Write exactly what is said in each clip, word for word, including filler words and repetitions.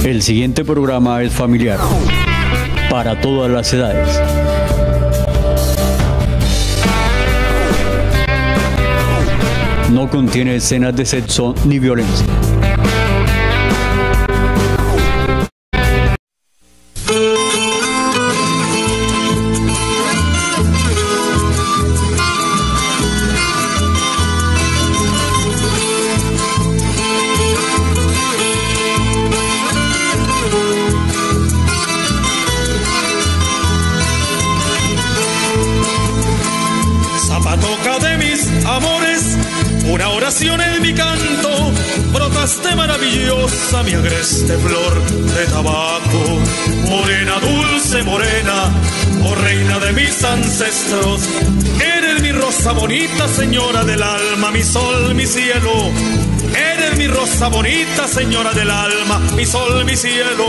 El siguiente programa es familiar, para todas las edades. No contiene escenas de sexo ni violencia. Zapatoca de mis amores, una oración en mi canto, brotaste maravillosa mi agreste flor de tabaco. Morena, dulce morena, oh reina de mis ancestros, eres mi rosa bonita, señora del alma, mi sol, mi cielo. Eres mi rosa bonita, señora del alma, mi sol, mi cielo.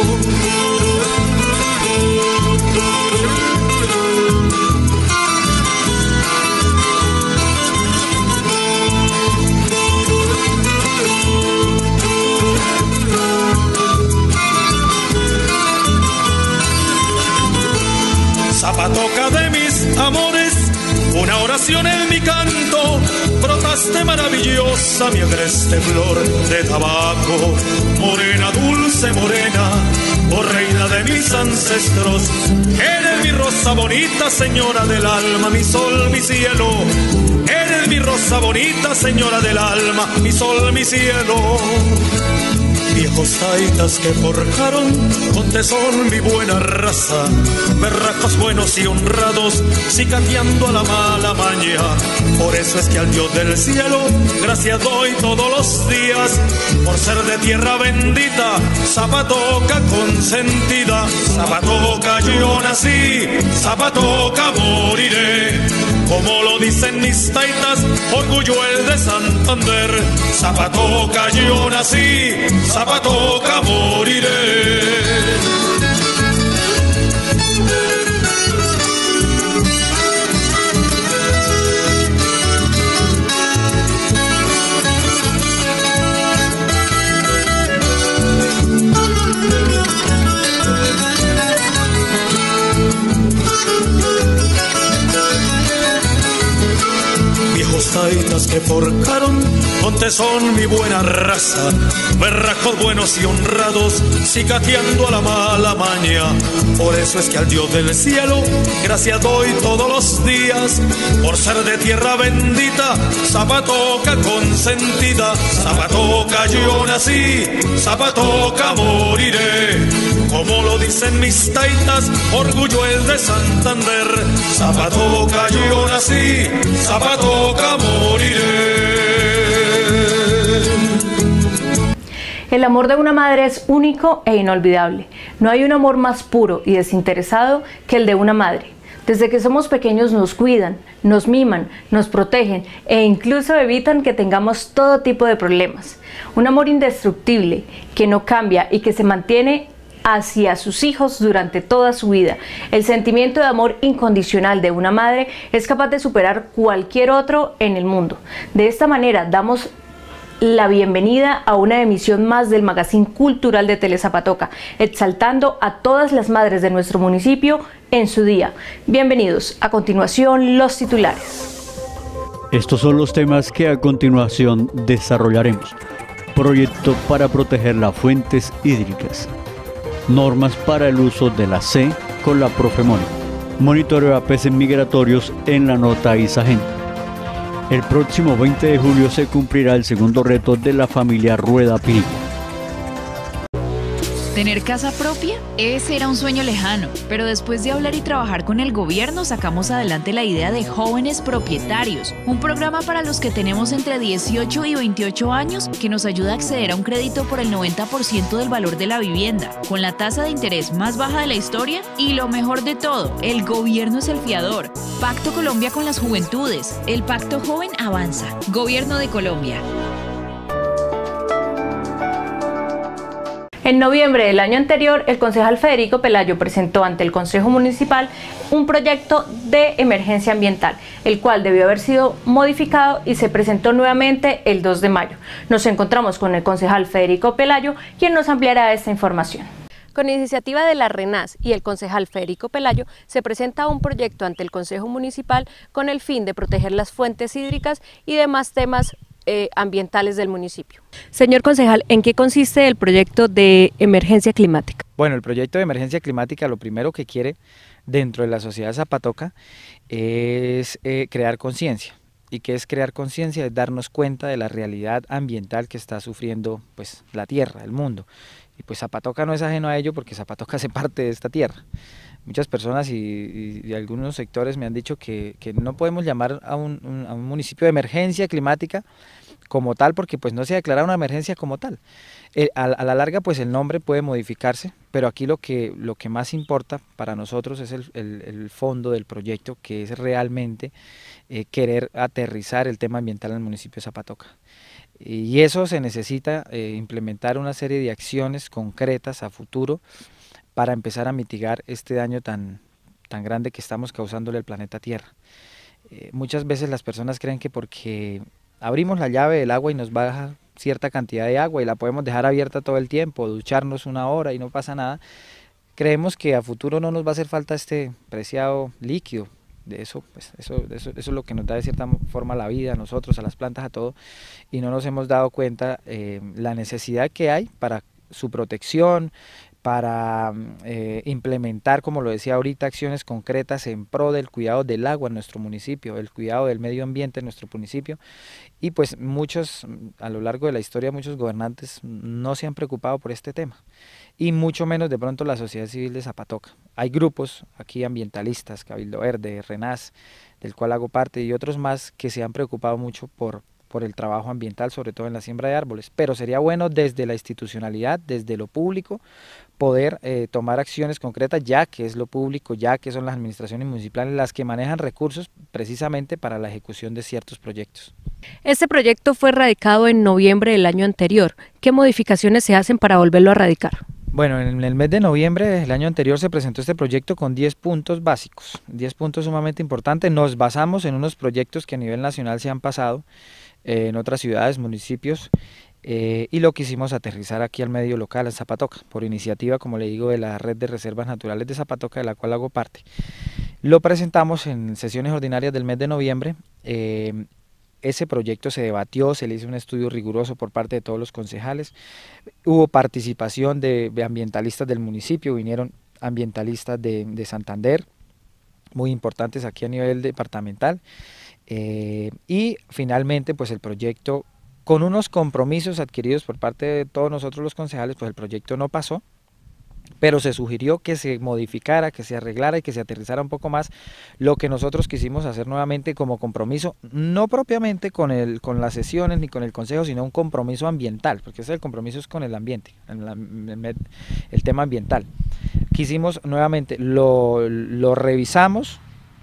Zapatoca de mis amores, una oración en mi canto, brotaste maravillosa mi agreste flor de tabaco. Morena, dulce morena, oh reina de mis ancestros, eres mi rosa bonita, señora del alma, mi sol, mi cielo. Eres mi rosa bonita, señora del alma, mi sol, mi cielo. Viejos taitas que forjaron con tesón mi buena raza, berracos buenos y honrados, cicateando a la mala maña. Por eso es que al Dios del cielo gracias doy todos los días, por ser de tierra bendita, Zapatoca consentida. Zapatoca yo nací, Zapatoca moriré, como lo dicen mis taitas, orgullo el de Santander. Zapatoca yo nací, Zapatoca moriré. Taitas que forjaron con tesón mi buena raza, berracos buenos y honrados, cicateando a la mala maña. Por eso es que al Dios del cielo gracias doy todos los días, por ser de tierra bendita, Zapatoca consentida. Zapatoca yo nací, Zapatoca moriré, como lo dicen mis taitas, orgullo es de Santander. Zapatoca yo nací, Zapatoca moriré. El amor de una madre es único e inolvidable. No hay un amor más puro y desinteresado que el de una madre. Desde que somos pequeños nos cuidan, nos miman, nos protegen e incluso evitan que tengamos todo tipo de problemas. Un amor indestructible, que no cambia y que se mantiene hacia sus hijos durante toda su vida. El sentimiento de amor incondicional de una madre es capaz de superar cualquier otro en el mundo. De esta manera damos la bienvenida a una emisión más del Magazine Cultural de Telezapatoca, exaltando a todas las madres de nuestro municipio en su día. Bienvenidos. A continuación, los titulares. Estos son los temas que a continuación desarrollaremos. Proyecto para proteger las fuentes hídricas. Normas para el uso de la C con la Profemónica. Monitoreo a peces migratorios en la nota Isagen. El próximo veinte de julio se cumplirá el segundo reto de la familia Rueda Pinilla. ¿Tener casa propia? Ese era un sueño lejano, pero después de hablar y trabajar con el gobierno sacamos adelante la idea de Jóvenes Propietarios, un programa para los que tenemos entre dieciocho y veintiocho años que nos ayuda a acceder a un crédito por el noventa por ciento del valor de la vivienda, con la tasa de interés más baja de la historia y lo mejor de todo, el gobierno es el fiador. Pacto Colombia con las juventudes, el Pacto Joven avanza. Gobierno de Colombia. En noviembre del año anterior, el concejal Federico Pelayo presentó ante el Consejo Municipal un proyecto de emergencia ambiental, el cual debió haber sido modificado y se presentó nuevamente el dos de mayo. Nos encontramos con el concejal Federico Pelayo, quien nos ampliará esta información. Con iniciativa de la RENAS y el concejal Federico Pelayo, se presenta un proyecto ante el Consejo Municipal con el fin de proteger las fuentes hídricas y demás temas eh, ambientales del municipio. Señor concejal, ¿en qué consiste el proyecto de emergencia climática? Bueno, el proyecto de emergencia climática lo primero que quiere dentro de la sociedad zapatoca es eh, crear conciencia. ¿Y qué es crear conciencia? Es darnos cuenta de la realidad ambiental que está sufriendo pues, la tierra, el mundo. Y pues Zapatoca no es ajeno a ello porque Zapatoca hace parte de esta tierra. Muchas personas y, y, y algunos sectores me han dicho que, que no podemos llamar a un, un, a un municipio de emergencia climática como tal porque pues no se ha declarado una emergencia como tal. Eh, a, a la larga pues el nombre puede modificarse, pero aquí lo que, lo que más importa para nosotros es el, el, el fondo del proyecto, que es realmente eh, querer aterrizar el tema ambiental en el municipio de Zapatoca. Y eso se necesita eh, implementar una serie de acciones concretas a futuro para empezar a mitigar este daño tan, tan grande que estamos causándole al planeta Tierra. Eh, muchas veces las personas creen que porque abrimos la llave del agua y nos baja cierta cantidad de agua y la podemos dejar abierta todo el tiempo, ducharnos una hora y no pasa nada, creemos que a futuro no nos va a hacer falta este preciado líquido. De eso, pues, eso, eso, eso es lo que nos da de cierta forma la vida a nosotros, a las plantas, a todo, y no nos hemos dado cuenta eh, la necesidad que hay para su protección, para eh, implementar, como lo decía ahorita, acciones concretas en pro del cuidado del agua en nuestro municipio, el cuidado del medio ambiente en nuestro municipio, y pues muchos, a lo largo de la historia, muchos gobernantes no se han preocupado por este tema, y mucho menos de pronto la sociedad civil de Zapatoca. Hay grupos aquí ambientalistas, Cabildo Verde, RENAS, del cual hago parte, y otros más que se han preocupado mucho por por el trabajo ambiental, sobre todo en la siembra de árboles, pero sería bueno desde la institucionalidad, desde lo público, poder eh, tomar acciones concretas, ya que es lo público, ya que son las administraciones municipales las que manejan recursos precisamente para la ejecución de ciertos proyectos. Este proyecto fue radicado en noviembre del año anterior. ¿Qué modificaciones se hacen para volverlo a radicar? Bueno, en el mes de noviembre del año anterior se presentó este proyecto con diez puntos básicos, diez puntos sumamente importantes. Nos basamos en unos proyectos que a nivel nacional se han pasado eh, en otras ciudades, municipios, eh, y lo quisimos aterrizar aquí al medio local, en Zapatoca, por iniciativa, como le digo, de la Red de Reservas Naturales de Zapatoca, de la cual hago parte. Lo presentamos en sesiones ordinarias del mes de noviembre. eh, Ese proyecto se debatió, se le hizo un estudio riguroso por parte de todos los concejales, hubo participación de, de ambientalistas del municipio, vinieron ambientalistas de, de Santander, muy importantes aquí a nivel departamental, eh, y finalmente pues el proyecto, con unos compromisos adquiridos por parte de todos nosotros los concejales, pues el proyecto no pasó, pero se sugirió que se modificara, que se arreglara y que se aterrizara un poco más lo que nosotros quisimos hacer nuevamente como compromiso, no propiamente con, el, con las sesiones ni con el consejo, sino un compromiso ambiental, porque ese el compromiso es con el ambiente, el, el tema ambiental. Quisimos nuevamente, lo, lo revisamos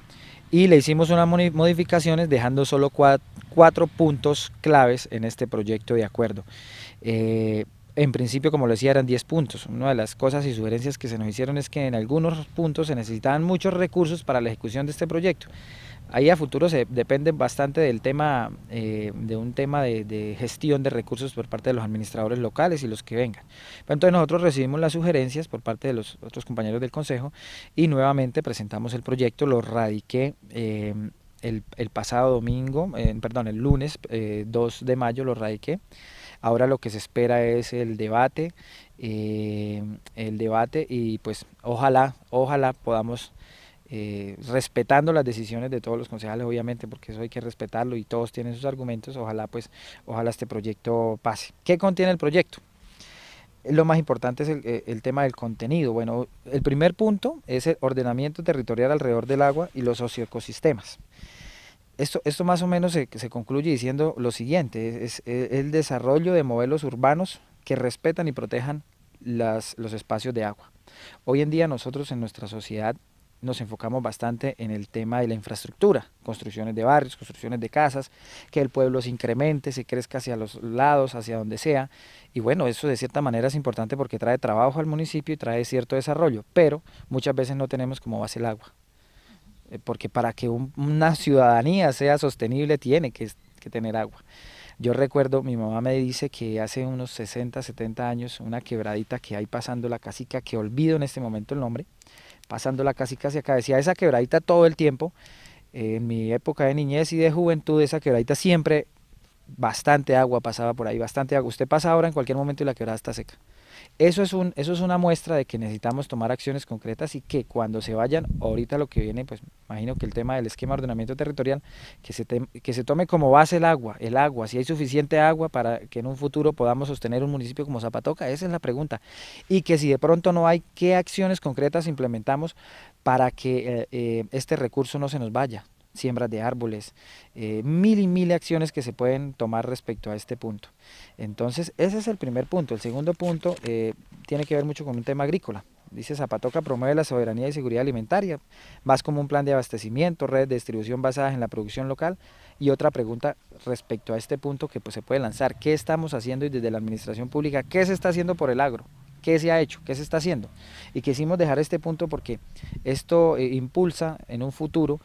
y le hicimos unas modificaciones dejando solo cuatro, cuatro puntos claves en este proyecto de acuerdo. Eh, En principio, como lo decía, eran diez puntos. Una de las cosas y sugerencias que se nos hicieron es que en algunos puntos se necesitaban muchos recursos para la ejecución de este proyecto. Ahí a futuro se depende bastante del tema, eh, de un tema de, de gestión de recursos por parte de los administradores locales y los que vengan. Pero entonces nosotros recibimos las sugerencias por parte de los otros compañeros del consejo y nuevamente presentamos el proyecto, lo radiqué eh, el, el pasado domingo, eh, perdón, el lunes eh, dos de mayo lo radiqué. Ahora lo que se espera es el debate, eh, el debate y pues ojalá, ojalá podamos, eh, respetando las decisiones de todos los concejales obviamente, porque eso hay que respetarlo y todos tienen sus argumentos, ojalá pues, ojalá este proyecto pase. ¿Qué contiene el proyecto? Lo más importante es el, el tema del contenido. Bueno, el primer punto es el ordenamiento territorial alrededor del agua y los socioecosistemas. Esto, esto más o menos se, se concluye diciendo lo siguiente, es, es el desarrollo de modelos urbanos que respetan y protejan las, los espacios de agua. Hoy en día nosotros en nuestra sociedad nos enfocamos bastante en el tema de la infraestructura, construcciones de barrios, construcciones de casas, que el pueblo se incremente, se crezca hacia los lados, hacia donde sea, y bueno, eso de cierta manera es importante porque trae trabajo al municipio y trae cierto desarrollo, pero muchas veces no tenemos como base el agua, porque para que un, una ciudadanía sea sostenible tiene que, que tener agua. Yo recuerdo, mi mamá me dice que hace unos sesenta, setenta años, una quebradita que hay pasando la casica, que olvido en este momento el nombre, pasando la casica hacia acá, decía esa quebradita todo el tiempo, eh, en mi época de niñez y de juventud, esa quebradita siempre, bastante agua pasaba por ahí, bastante agua. Usted pasa ahora en cualquier momento y la quebrada está seca. Eso es, un, eso es una muestra de que necesitamos tomar acciones concretas y que cuando se vayan, ahorita lo que viene, pues imagino que el tema del esquema de ordenamiento territorial, que se, te, que se tome como base el agua, el agua, si hay suficiente agua para que en un futuro podamos sostener un municipio como Zapatoca, esa es la pregunta. Y que si de pronto no hay, ¿qué acciones concretas implementamos para que eh, eh, este recurso no se nos vaya? Siembras de árboles, eh, mil y mil acciones que se pueden tomar respecto a este punto. Entonces, ese es el primer punto. El segundo punto eh, tiene que ver mucho con un tema agrícola. Dice Zapatoca promueve la soberanía y seguridad alimentaria, más como un plan de abastecimiento, redes de distribución basadas en la producción local. Y otra pregunta respecto a este punto que pues, se puede lanzar, ¿qué estamos haciendo y desde la administración pública, qué se está haciendo por el agro? ¿Qué se ha hecho? ¿Qué se está haciendo? Y quisimos dejar este punto porque esto eh, impulsa en un futuro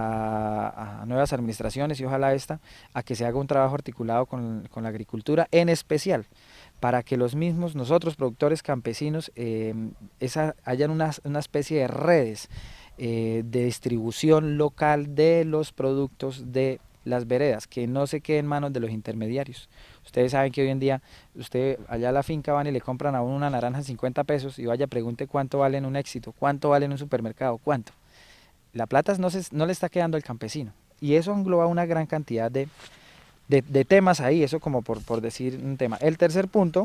a, a nuevas administraciones y ojalá esta, a que se haga un trabajo articulado con, con la agricultura, en especial para que los mismos, nosotros productores campesinos, eh, esa, hayan una, una especie de redes eh, de distribución local de los productos de las veredas, que no se queden en manos de los intermediarios. Ustedes saben que hoy en día, usted allá a la finca van y le compran a uno una naranja en cincuenta pesos y vaya, pregunte cuánto vale en un Éxito, cuánto vale en un supermercado, cuánto. La plata no, se, no le está quedando al campesino y eso engloba una gran cantidad de, de, de temas ahí, eso como por, por decir un tema. El tercer punto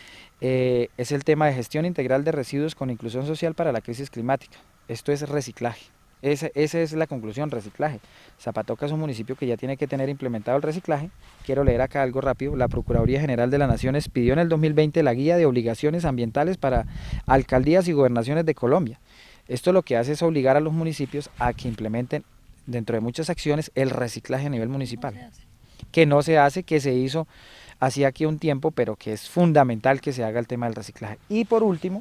eh, es el tema de gestión integral de residuos con inclusión social para la crisis climática. Esto es reciclaje. Esa, esa es la conclusión, reciclaje. Zapatoca es un municipio que ya tiene que tener implementado el reciclaje. Quiero leer acá algo rápido. La Procuraduría General de las Naciones pidió en el dos mil veinte la guía de obligaciones ambientales para alcaldías y gobernaciones de Colombia. Esto lo que hace es obligar a los municipios a que implementen, dentro de muchas acciones, el reciclaje a nivel municipal. Que no se hace, que se hizo hacía aquí un tiempo, pero que es fundamental que se haga el tema del reciclaje. Y por último,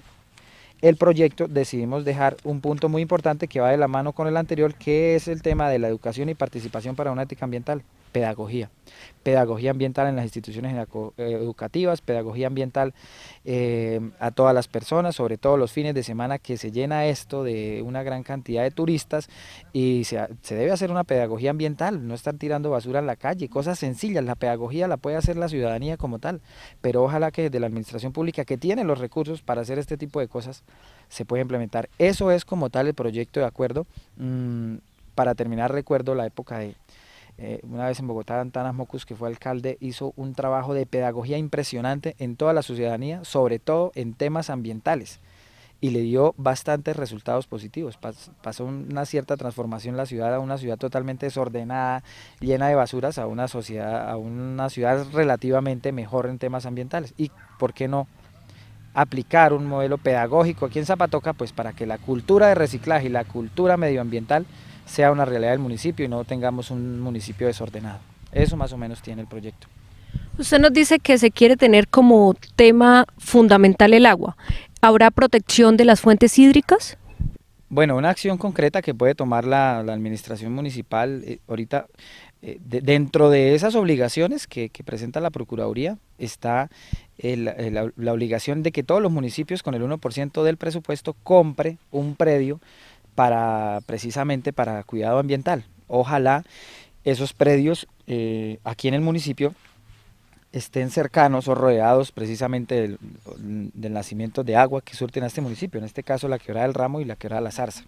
el proyecto decidimos dejar un punto muy importante que va de la mano con el anterior, que es el tema de la educación y participación para una ética ambiental, pedagogía. Pedagogía ambiental en las instituciones educativas, pedagogía ambiental eh, a todas las personas, sobre todo los fines de semana que se llena esto de una gran cantidad de turistas y se, se debe hacer una pedagogía ambiental, no estar tirando basura en la calle, cosas sencillas. La pedagogía la puede hacer la ciudadanía como tal, pero ojalá que desde la administración pública, que tiene los recursos para hacer este tipo de cosas, se pueda implementar. Eso es como tal el proyecto de acuerdo. Mm, para terminar, recuerdo la época de Eh, una vez en Bogotá, Antanas Mocus, que fue alcalde, hizo un trabajo de pedagogía impresionante en toda la ciudadanía, sobre todo en temas ambientales, y le dio bastantes resultados positivos. Pas, pasó una cierta transformación la ciudad, a una ciudad totalmente desordenada, llena de basuras, a una sociedad, a una ciudad relativamente mejor en temas ambientales. Y ¿por qué no aplicar un modelo pedagógico aquí en Zapatoca? Pues para que la cultura de reciclaje y la cultura medioambiental sea una realidad del municipio y no tengamos un municipio desordenado. Eso más o menos tiene el proyecto. Usted nos dice que se quiere tener como tema fundamental el agua. ¿Habrá protección de las fuentes hídricas? Bueno, una acción concreta que puede tomar la, la administración municipal eh, ahorita, eh, de, dentro de esas obligaciones que, que presenta la Procuraduría, está el, la, la obligación de que todos los municipios con el uno por ciento del presupuesto compre un predio para precisamente para cuidado ambiental. Ojalá esos predios eh, aquí en el municipio estén cercanos o rodeados precisamente del, del nacimiento de agua que surten a este municipio, en este caso la Quebrada del Ramo y la Quebrada de la Zarza.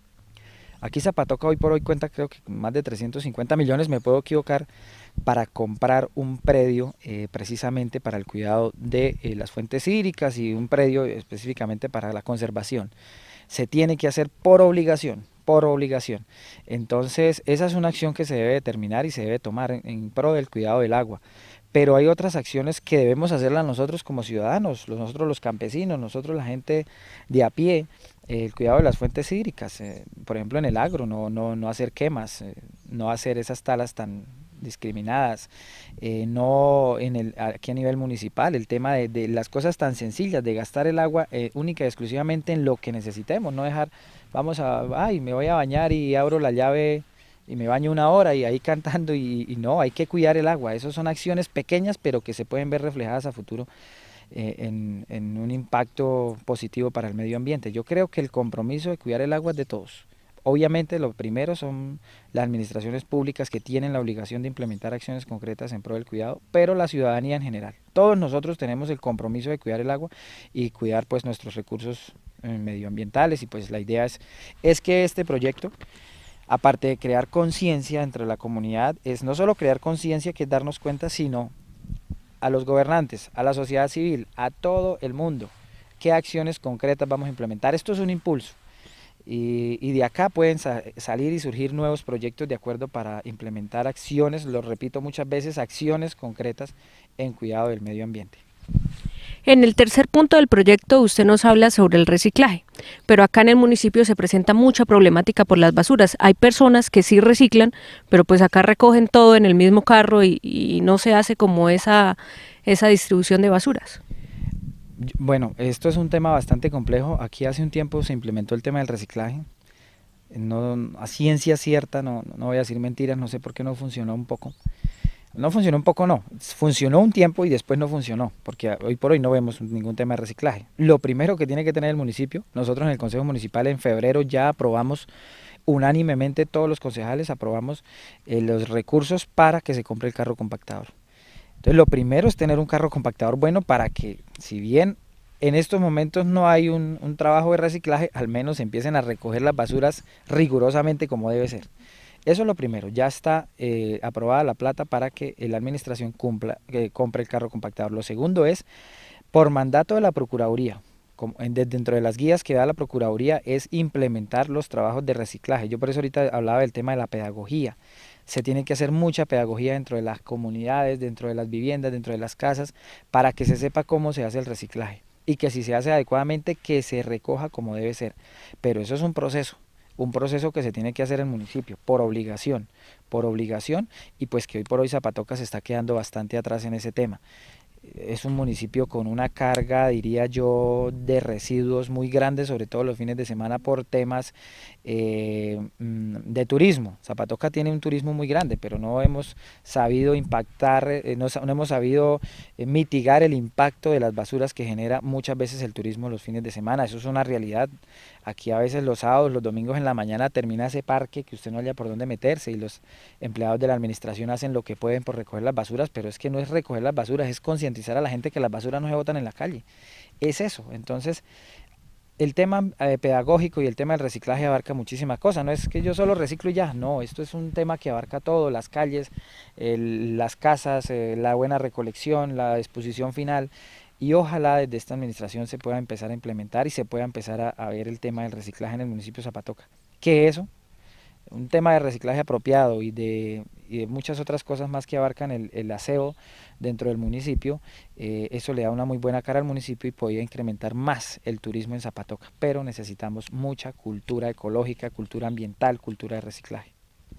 Aquí Zapatoca hoy por hoy cuenta creo que con más de trescientos cincuenta millones, me puedo equivocar, para comprar un predio eh, precisamente para el cuidado de eh, las fuentes hídricas y un predio específicamente para la conservación. Se tiene que hacer por obligación, por obligación. Entonces esa es una acción que se debe determinar y se debe tomar en, en pro del cuidado del agua. Pero hay otras acciones que debemos hacerlas nosotros como ciudadanos, nosotros los campesinos, nosotros la gente de a pie, el cuidado de las fuentes hídricas, eh, por ejemplo en el agro, no, no, no hacer quemas, eh, no hacer esas talas tan discriminadas, eh, no en el, aquí a nivel municipal, el tema de, de las cosas tan sencillas, de gastar el agua eh, única y exclusivamente en lo que necesitemos, no dejar, vamos a, ay, me voy a bañar y abro la llave y me baño una hora y ahí cantando y, y no, hay que cuidar el agua. Esas son acciones pequeñas pero que se pueden ver reflejadas a futuro eh, en, en un impacto positivo para el medio ambiente. Yo creo que el compromiso de cuidar el agua es de todos. Obviamente lo primero son las administraciones públicas que tienen la obligación de implementar acciones concretas en pro del cuidado, pero la ciudadanía en general. Todos nosotros tenemos el compromiso de cuidar el agua y cuidar pues nuestros recursos eh, medioambientales, y pues la idea es, es que este proyecto, aparte de crear conciencia entre la comunidad, es no solo crear conciencia, que es darnos cuenta, sino a los gobernantes, a la sociedad civil, a todo el mundo, qué acciones concretas vamos a implementar. Esto es un impulso y, y de acá pueden sa salir y surgir nuevos proyectos de acuerdo para implementar acciones, lo repito muchas veces, acciones concretas en cuidado del medio ambiente. En el tercer punto del proyecto usted nos habla sobre el reciclaje, pero acá en el municipio se presenta mucha problemática por las basuras. Hay personas que sí reciclan, pero pues acá recogen todo en el mismo carro y, y no se hace como esa, esa distribución de basuras. Bueno, esto es un tema bastante complejo. Aquí hace un tiempo se implementó el tema del reciclaje. No, a ciencia cierta, no, no voy a decir mentiras, no sé por qué no funcionó un poco. No funcionó un poco, no. Funcionó un tiempo y después no funcionó, porque hoy por hoy no vemos ningún tema de reciclaje. Lo primero que tiene que tener el municipio, nosotros en el Consejo Municipal en febrero ya aprobamos unánimemente, todos los concejales aprobamos eh, los recursos para que se compre el carro compactador. Entonces lo primero es tener un carro compactador bueno para que, si bien en estos momentos no hay un, un trabajo de reciclaje, al menos empiecen a recoger las basuras rigurosamente como debe ser. Eso es lo primero, ya está eh, aprobada la plata para que la administración cumpla, eh, compre el carro compactador. Lo segundo es, por mandato de la Procuraduría, como en, de, dentro de las guías que da la Procuraduría, es implementar los trabajos de reciclaje. Yo por eso ahorita hablaba del tema de la pedagogía. Se tiene que hacer mucha pedagogía dentro de las comunidades, dentro de las viviendas, dentro de las casas, para que se sepa cómo se hace el reciclaje. Y que si se hace adecuadamente, que se recoja como debe ser. Pero eso es un proceso. Un proceso que se tiene que hacer en el municipio, por obligación, por obligación, y pues que hoy por hoy Zapatoca se está quedando bastante atrás en ese tema. Es un municipio con una carga, diría yo, de residuos muy grande, sobre todo los fines de semana por temas eh, de turismo. Zapatoca tiene un turismo muy grande, pero no hemos sabido impactar, eh, no, no hemos sabido eh, mitigar el impacto de las basuras que genera muchas veces el turismo los fines de semana. Eso es una realidad. Aquí a veces los sábados, los domingos en la mañana termina ese parque que usted no haya por dónde meterse y los empleados de la administración hacen lo que pueden por recoger las basuras, pero es que no es recoger las basuras, es concientizar a la gente que las basuras no se botan en la calle. Es eso. Entonces, el tema eh, pedagógico y el tema del reciclaje abarca muchísimas cosas. No es que yo solo reciclo y ya, no, esto es un tema que abarca todo, las calles, el, las casas, eh, la buena recolección, la exposición final. Y ojalá desde esta administración se pueda empezar a implementar y se pueda empezar a, a ver el tema del reciclaje en el municipio de Zapatoca. Que eso, un tema de reciclaje apropiado y de, y de muchas otras cosas más que abarcan el, el aseo dentro del municipio, eh, eso le da una muy buena cara al municipio y podría incrementar más el turismo en Zapatoca. Pero necesitamos mucha cultura ecológica, cultura ambiental, cultura de reciclaje.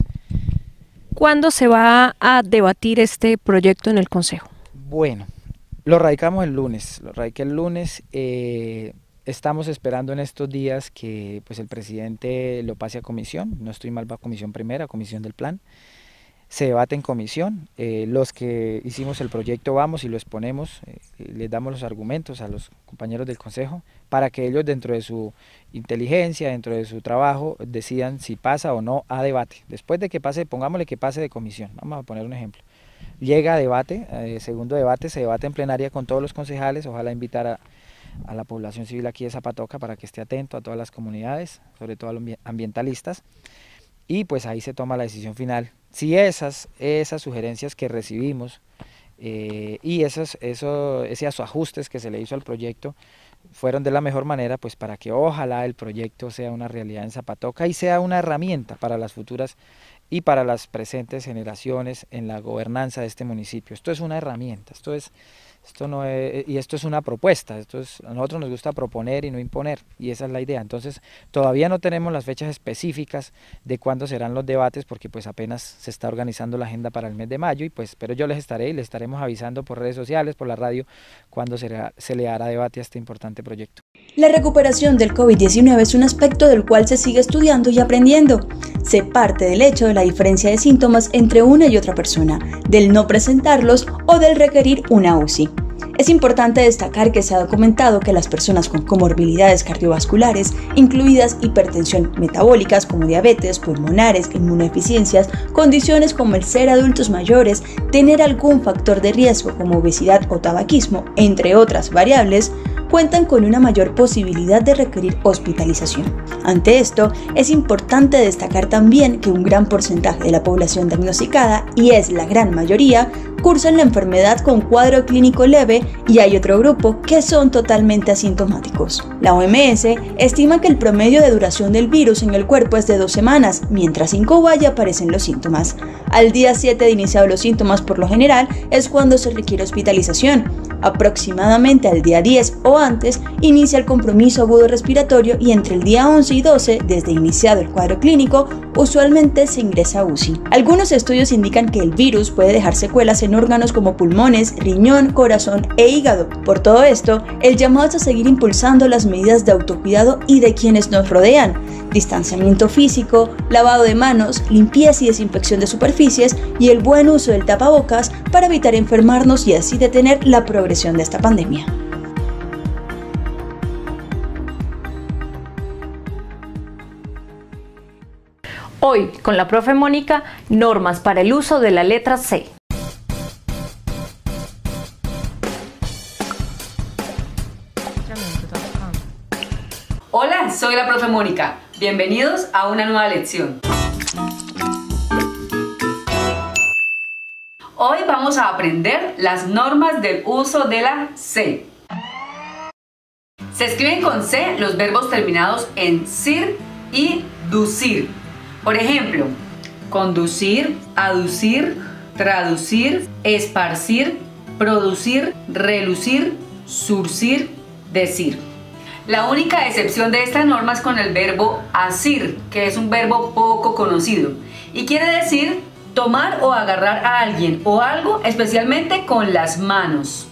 ¿Cuándo se va a debatir este proyecto en el Consejo? Bueno, lo radicamos el lunes, lo radiqué el lunes, eh, estamos esperando en estos días que pues, el presidente lo pase a comisión, no estoy mal, va a comisión primera, comisión del plan, se debate en comisión, eh, los que hicimos el proyecto vamos y lo exponemos, eh, les damos los argumentos a los compañeros del Consejo para que ellos dentro de su inteligencia, dentro de su trabajo, decidan si pasa o no a debate. Después de que pase, pongámosle que pase de comisión, vamos a poner un ejemplo. Llega a debate, eh, segundo debate, se debate en plenaria con todos los concejales, ojalá invitar a, a la población civil aquí de Zapatoca para que esté atento a todas las comunidades, sobre todo a los ambientalistas, y pues ahí se toma la decisión final. Si esas, esas sugerencias que recibimos eh, y esos, esos, esos ajustes que se le hizo al proyecto fueron de la mejor manera, pues para que ojalá el proyecto sea una realidad en Zapatoca y sea una herramienta para las futuras y para las presentes generaciones en la gobernanza de este municipio. Esto es una herramienta, esto es, esto no es, y esto es una propuesta, esto es, a nosotros nos gusta proponer y no imponer, y esa es la idea. Entonces todavía no tenemos las fechas específicas de cuándo serán los debates, porque pues apenas se está organizando la agenda para el mes de mayo, y pues pero yo les estaré y les estaremos avisando por redes sociales, por la radio, cuándo será, se le hará debate a este importante proyecto. La recuperación del COVID diecinueve es un aspecto del cual se sigue estudiando y aprendiendo. Se parte del hecho de la diferencia de síntomas entre una y otra persona, del no presentarlos o del requerir una U C I. Es importante destacar que se ha documentado que las personas con comorbilidades cardiovasculares, incluidas hipertensión metabólicas como diabetes, pulmonares, inmunodeficiencias, condiciones como el ser adultos mayores, tener algún factor de riesgo como obesidad o tabaquismo, entre otras variables, cuentan con una mayor posibilidad de requerir hospitalización. Ante esto, es importante destacar también que un gran porcentaje de la población diagnosticada, y es la gran mayoría, cursan la enfermedad con cuadro clínico leve, y hay otro grupo que son totalmente asintomáticos. La O M S estima que el promedio de duración del virus en el cuerpo es de dos semanas, mientras incuba y aparecen los síntomas. Al día siete de iniciados los síntomas, por lo general, es cuando se requiere hospitalización. Aproximadamente al día diez o antes inicia el compromiso agudo respiratorio, y entre el día once y doce, desde iniciado el cuadro clínico, usualmente se ingresa a U C I. Algunos estudios indican que el virus puede dejar secuelas en órganos como pulmones, riñón, corazón e hígado. Por todo esto, el llamado es a seguir impulsando las medidas de autocuidado y de quienes nos rodean: distanciamiento físico, lavado de manos, limpieza y desinfección de superficies y el buen uso del tapabocas para evitar enfermarnos y así detener la progresión de esta pandemia. Hoy, con la profe Mónica, normas para el uso de la letra C. Hola, soy la profe Mónica. Bienvenidos a una nueva lección. Hoy vamos a aprender las normas del uso de la C. Se escriben con C los verbos terminados en cir y ducir. Por ejemplo, conducir, aducir, traducir, esparcir, producir, relucir, surcir, decir. La única excepción de esta norma es con el verbo asir, que es un verbo poco conocido y quiere decir tomar o agarrar a alguien o algo, especialmente con las manos.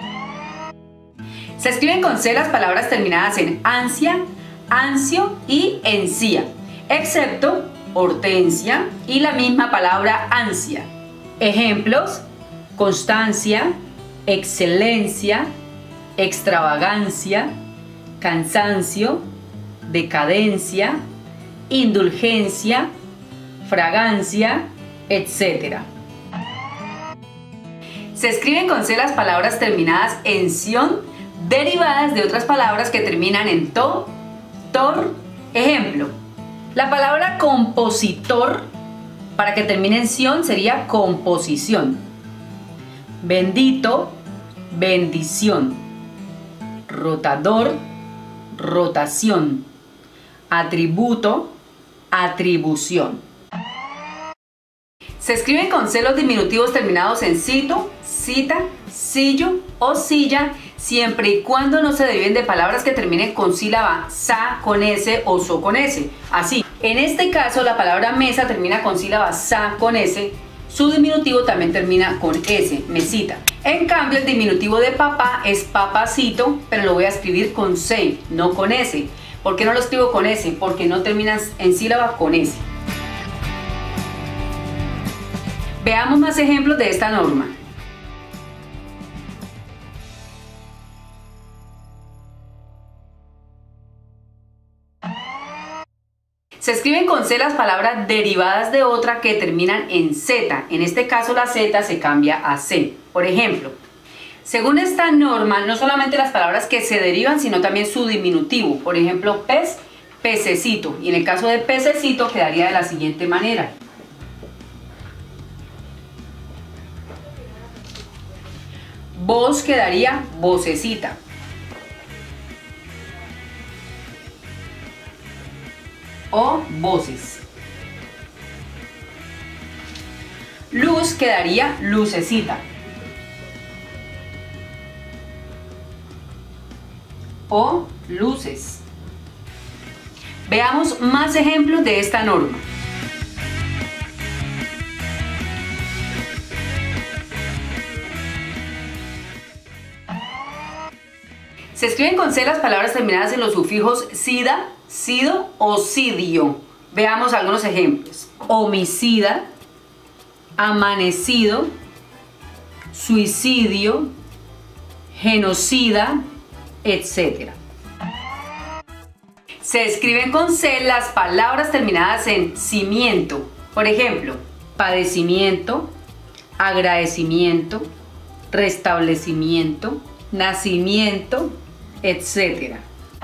Se escriben con C las palabras terminadas en ansia, ansio y encía, excepto hortensia y la misma palabra ansia. Ejemplos: constancia, excelencia, extravagancia, cansancio, decadencia, indulgencia, fragancia, etcétera. Se escriben con C las palabras terminadas en ción, derivadas de otras palabras que terminan en to, tor. Ejemplo: la palabra compositor, para que termine en ción, sería composición. Bendito, bendición. Rotador, rotación. Atributo, atribución. Se escriben con C los diminutivos terminados en cito, cita, sillo o silla, siempre y cuando no se deriven de palabras que terminen con sílaba sa con S o so con S. Así, en este caso la palabra mesa termina con sílaba sa con S, su diminutivo también termina con S, mesita. En cambio, el diminutivo de papá es papacito, pero lo voy a escribir con C, no con S. ¿Por qué no lo escribo con S? Porque no terminas en sílaba con S. Veamos más ejemplos de esta norma. Se escriben con C las palabras derivadas de otra que terminan en Z. En este caso la Z se cambia a C. Por ejemplo, según esta norma, no solamente las palabras que se derivan, sino también su diminutivo. Por ejemplo, pez, pececito. Y en el caso de pececito quedaría de la siguiente manera: voz quedaría vocecita. O voces. luz quedaría lucecita. O luces. Veamos más ejemplos de esta norma. Se escriben con C las palabras terminadas en los sufijos sida, sido o sidio. Veamos algunos ejemplos. Homicida, amanecido, suicidio, genocida, etcétera. Se escriben con C las palabras terminadas en cimiento. Por ejemplo, padecimiento, agradecimiento, restablecimiento, nacimiento, etcétera.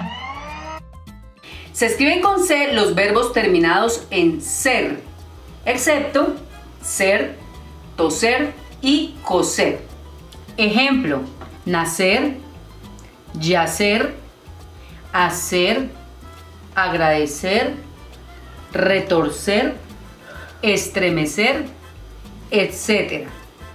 Se escriben con C los verbos terminados en ser, excepto ser, toser y coser. Ejemplo, nacer, yacer, hacer, agradecer, retorcer, estremecer, etcétera.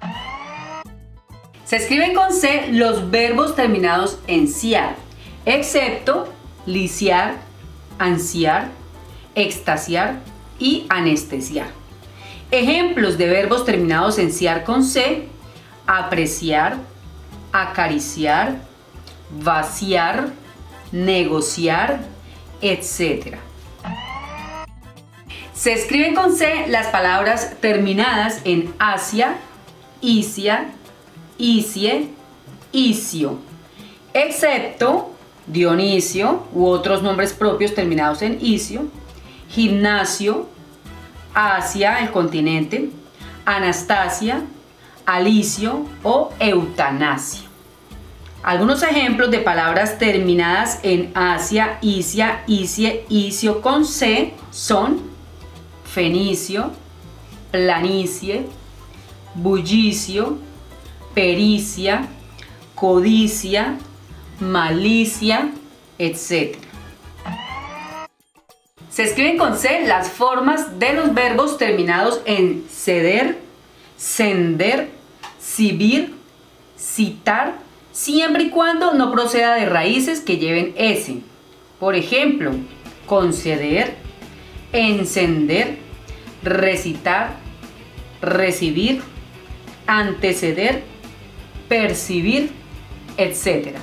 Se escriben con C los verbos terminados en ciar, excepto lisiar, ansiar, extasiar y anestesiar. Ejemplos de verbos terminados en ciar con C: apreciar, acariciar, vaciar, negociar, etcétera. Se escriben con C las palabras terminadas en asia, isia, isie, isio, excepto Dionisio u otros nombres propios terminados en isio, gimnasio, Asia, el continente, Anastasia, Alicio o Eutanasio. Algunos ejemplos de palabras terminadas en asia, isia, isie, isio con C son fenicio, planicie, bullicio, pericia, codicia, malicia, etcétera. Se escriben con C las formas de los verbos terminados en ceder, sender, cibir, citar, siempre y cuando no proceda de raíces que lleven S. Por ejemplo, conceder, encender, recitar, recibir, anteceder, percibir, etcétera.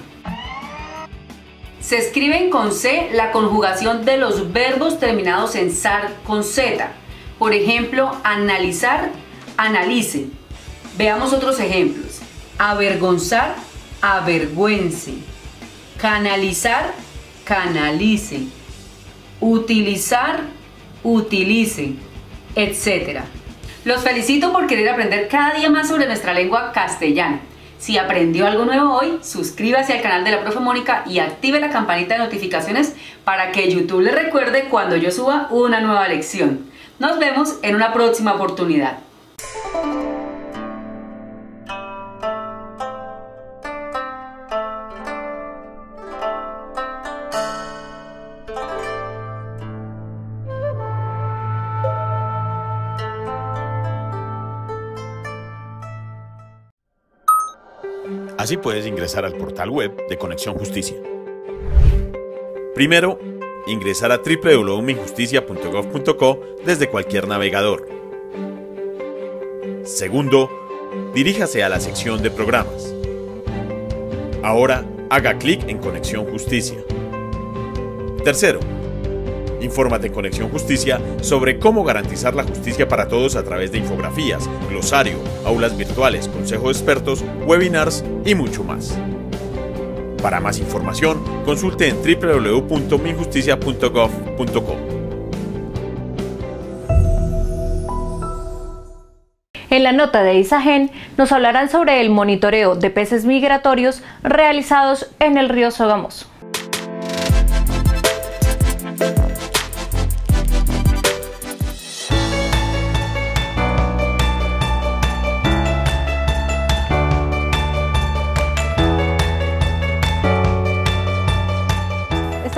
Se escriben con C la conjugación de los verbos terminados en zar con Z. Por ejemplo, analizar, analice. Veamos otros ejemplos. Avergonzar, avergüence. Canalizar, canalice. Utilizar, utilice, etcétera. Los felicito por querer aprender cada día más sobre nuestra lengua castellana. Si aprendió algo nuevo hoy, suscríbase al canal de la profe Mónica y active la campanita de notificaciones para que YouTube le recuerde cuando yo suba una nueva lección. Nos vemos en una próxima oportunidad. Así puedes ingresar al portal web de Conexión Justicia. Primero, ingresar a doble u doble u doble u punto minjusticia punto gov punto co desde cualquier navegador. Segundo, diríjase a la sección de programas. Ahora, haga clic en Conexión Justicia. Tercero, infórmate en Conexión Justicia sobre cómo garantizar la justicia para todos a través de infografías, glosario, aulas virtuales, consejos de expertos, webinars y mucho más. Para más información, consulte en doble u doble u doble u punto minjusticia punto gov punto co. En la nota de Isagen nos hablarán sobre el monitoreo de peces migratorios realizados en el río Sogamoso. Estamos en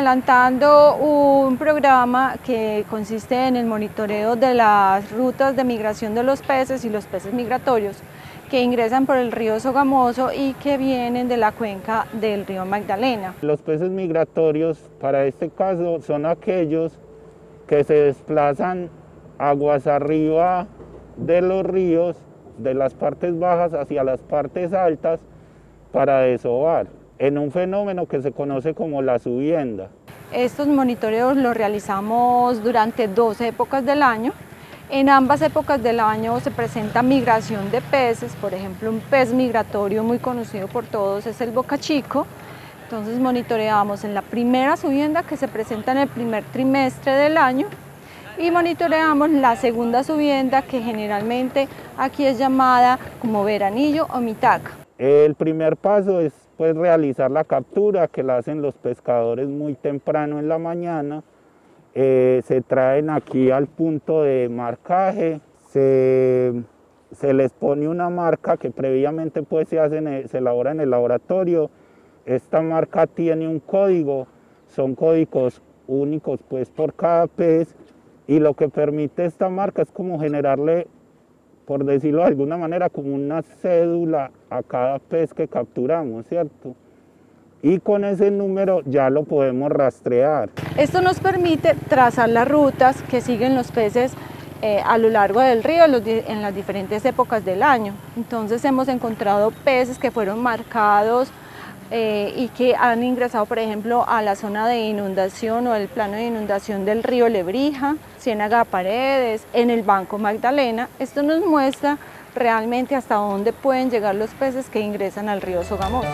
adelantando un programa que consiste en el monitoreo de las rutas de migración de los peces y los peces migratorios que ingresan por el río Sogamoso y que vienen de la cuenca del río Magdalena. Los peces migratorios, para este caso, son aquellos que se desplazan aguas arriba de los ríos, de las partes bajas hacia las partes altas, para desovar, en un fenómeno que se conoce como la subienda. Estos monitoreos los realizamos durante dos épocas del año. En ambas épocas del año se presenta migración de peces, por ejemplo un pez migratorio muy conocido por todos es el bocachico. Entonces monitoreamos en la primera subienda que se presenta en el primer trimestre del año y monitoreamos la segunda subienda que generalmente aquí es llamada como veranillo o mitaca. El primer paso es pues realizar la captura que la hacen los pescadores muy temprano en la mañana. Eh, se traen aquí al punto de marcaje, se, se les pone una marca que previamente pues se, hace en, se elabora en el laboratorio. Esta marca tiene un código, son códigos únicos pues por cada pez y lo que permite esta marca es como generarle, por decirlo de alguna manera, como una cédula a cada pez que capturamos, ¿cierto? Y con ese número ya lo podemos rastrear. Esto nos permite trazar las rutas que siguen los peces eh, a lo largo del río en las diferentes épocas del año. Entonces hemos encontrado peces que fueron marcados eh, y que han ingresado, por ejemplo, a la zona de inundación o el plano de inundación del río Lebrija, Ciénaga Paredes, en el Banco Magdalena. Esto nos muestra realmente hasta dónde pueden llegar los peces que ingresan al río Sogamoso.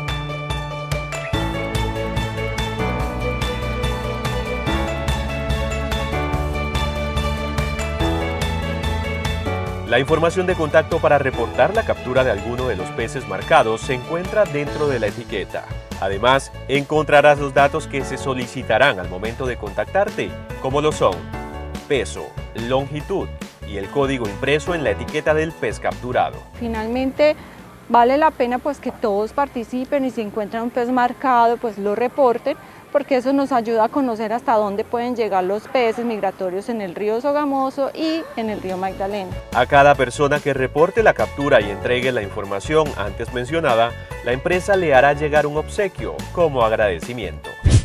La información de contacto para reportar la captura de alguno de los peces marcados se encuentra dentro de la etiqueta. Además, encontrarás los datos que se solicitarán al momento de contactarte, como lo son peso, longitud y el código impreso en la etiqueta del pez capturado. Finalmente, vale la pena pues que todos participen y si encuentran un pez marcado, pues lo reporten, porque eso nos ayuda a conocer hasta dónde pueden llegar los peces migratorios en el río Sogamoso y en el río Magdalena. A cada persona que reporte la captura y entregue la información antes mencionada, la empresa le hará llegar un obsequio como agradecimiento.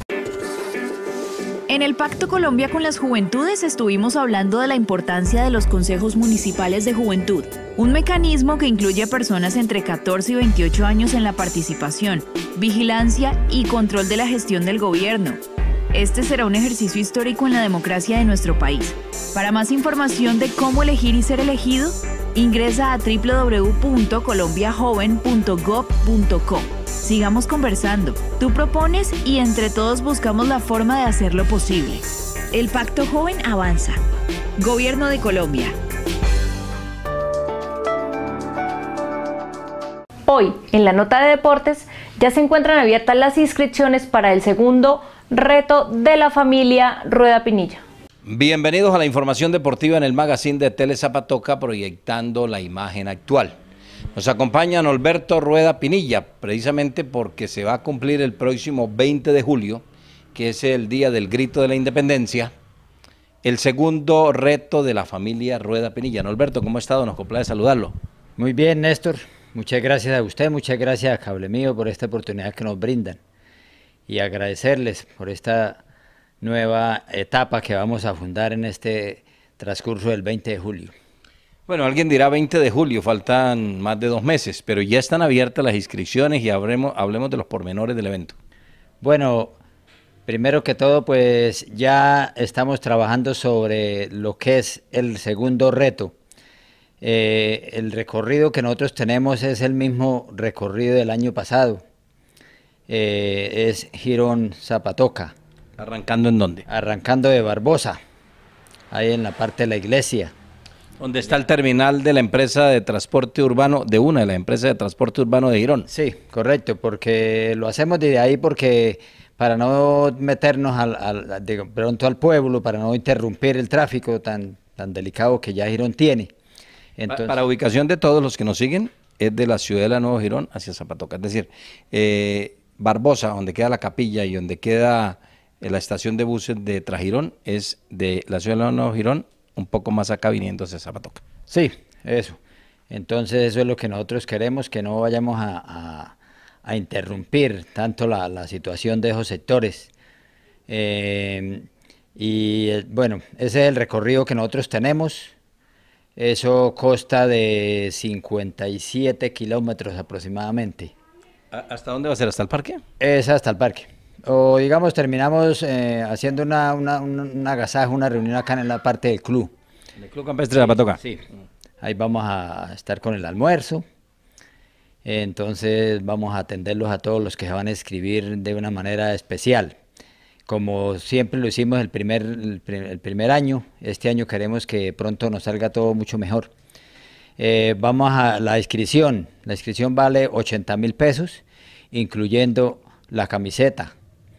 En el Pacto Colombia con las Juventudes estuvimos hablando de la importancia de los consejos municipales de juventud, un mecanismo que incluye a personas entre catorce y veintiocho años en la participación, vigilancia y control de la gestión del gobierno. Este será un ejercicio histórico en la democracia de nuestro país. Para más información de cómo elegir y ser elegido, ingresa a w w w punto colombia joven punto gov punto co. Sigamos conversando. Tú propones y entre todos buscamos la forma de hacerlo posible. El Pacto Joven avanza. Gobierno de Colombia. Hoy, en la nota de deportes, ya se encuentran abiertas las inscripciones para el segundo reto de la familia Rueda Pinilla. Bienvenidos a la información deportiva en el magazine de Tele Zapatoca, proyectando la imagen actual. Nos acompaña Norberto Rueda Pinilla, precisamente porque se va a cumplir el próximo veinte de julio, que es el día del grito de la independencia, el segundo reto de la familia Rueda Pinilla. Norberto, ¿cómo ha estado? Nos complace saludarlo. Muy bien, Néstor. Muchas gracias a usted, muchas gracias a Cable Mío por esta oportunidad que nos brindan y agradecerles por esta nueva etapa que vamos a fundar en este transcurso del veinte de julio. Bueno, alguien dirá veinte de julio, faltan más de dos meses, pero ya están abiertas las inscripciones y hablemos, hablemos de los pormenores del evento. Bueno, primero que todo, pues ya estamos trabajando sobre lo que es el segundo reto. Eh, el recorrido que nosotros tenemos es el mismo recorrido del año pasado, eh, es Girón-Zapatoca. ¿Arrancando en dónde? Arrancando de Barbosa, ahí en la parte de la iglesia. ¿Dónde está el terminal de la empresa de transporte urbano, de una de las empresas de transporte urbano de Girón? Sí, correcto, porque lo hacemos desde ahí porque para no meternos al, al, de pronto al pueblo, para no interrumpir el tráfico tan, tan delicado que ya Girón tiene. Entonces, para ubicación de todos los que nos siguen, es de la Ciudadela Nuevo Girón hacia Zapatoca, es decir, eh, Barbosa, donde queda la capilla y donde queda eh, la estación de buses de Tragirón es de la ciudad de Nuevo Girón, un poco más acá viniendo hacia Zapatoca. Sí, eso. Entonces eso es lo que nosotros queremos, que no vayamos a, a, a interrumpir tanto la, la situación de esos sectores. Eh, y eh, bueno, ese es el recorrido que nosotros tenemos. Eso consta de cincuenta y siete kilómetros aproximadamente. ¿Hasta dónde va a ser? ¿Hasta el parque? Es hasta el parque. O digamos, terminamos eh, haciendo una, una, un, un agasajo, una reunión acá en la parte del club. ¿En el Club Campestre de Zapatoca? Sí, ahí vamos a estar con el almuerzo. Entonces vamos a atenderlos a todos los que se van a inscribir de una manera especial. Como siempre lo hicimos el primer, el, el primer año, este año queremos que pronto nos salga todo mucho mejor. Eh, vamos a la inscripción, la inscripción vale ochenta mil pesos, incluyendo la camiseta.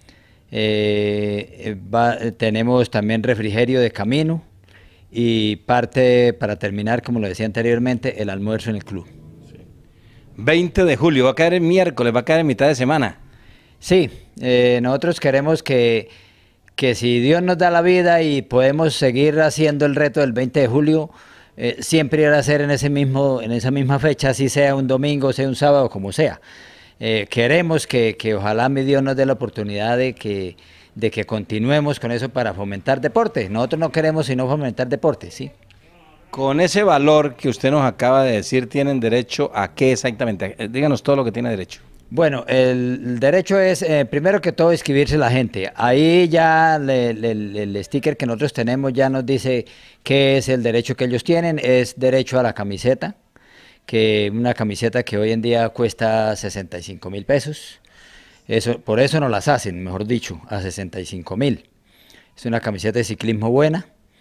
Eh, va, tenemos también refrigerio de camino y parte, para terminar, como lo decía anteriormente, el almuerzo en el club. Sí. veinte de julio, va a caer el miércoles, va a caer en mitad de semana. Sí, eh, nosotros queremos que, que si Dios nos da la vida y podemos seguir haciendo el reto del veinte de julio, eh, siempre ir a hacer en, ese mismo, en esa misma fecha, así sea un domingo, sea un sábado, como sea. Eh, queremos que, que ojalá mi Dios nos dé la oportunidad de que, de que continuemos con eso para fomentar deporte. Nosotros no queremos sino fomentar deporte, ¿sí? Con ese valor que usted nos acaba de decir, ¿tienen derecho a qué exactamente? Díganos todo lo que tiene derecho. Bueno, el, el derecho es, eh, primero que todo, inscribirse la gente. Ahí ya le, le, el sticker que nosotros tenemos ya nos dice qué es el derecho que ellos tienen. Es derecho a la camiseta, que una camiseta que hoy en día cuesta sesenta y cinco mil pesos. Eso, por eso nos las hacen, mejor dicho, a sesenta y cinco mil. Es una camiseta de ciclismo buena.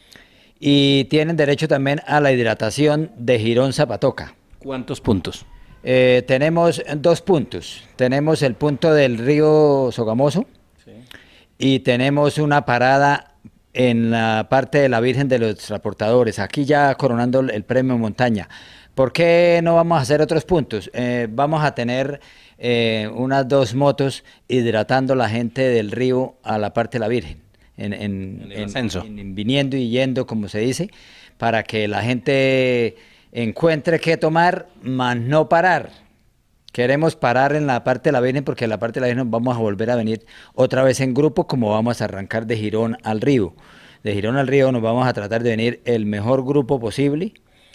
Y tienen derecho también a la hidratación de Girón Zapatoca. ¿Cuántos puntos? Eh, tenemos dos puntos. Tenemos el punto del río Sogamoso, sí, y tenemos una parada en la parte de la Virgen de los Transportadores, aquí ya coronando el premio montaña. ¿Por qué no vamos a hacer otros puntos? Eh, vamos a tener eh, unas dos motos hidratando la gente del río a la parte de la Virgen, en, en, en el ascenso. En, en, viniendo y yendo, como se dice, para que la gente encuentre qué tomar, más no parar. Queremos parar en la parte de la Virgen porque en la parte de la Virgen vamos a volver a venir otra vez en grupo, como vamos a arrancar de Girón al río. De Girón al río nos vamos a tratar de venir el mejor grupo posible,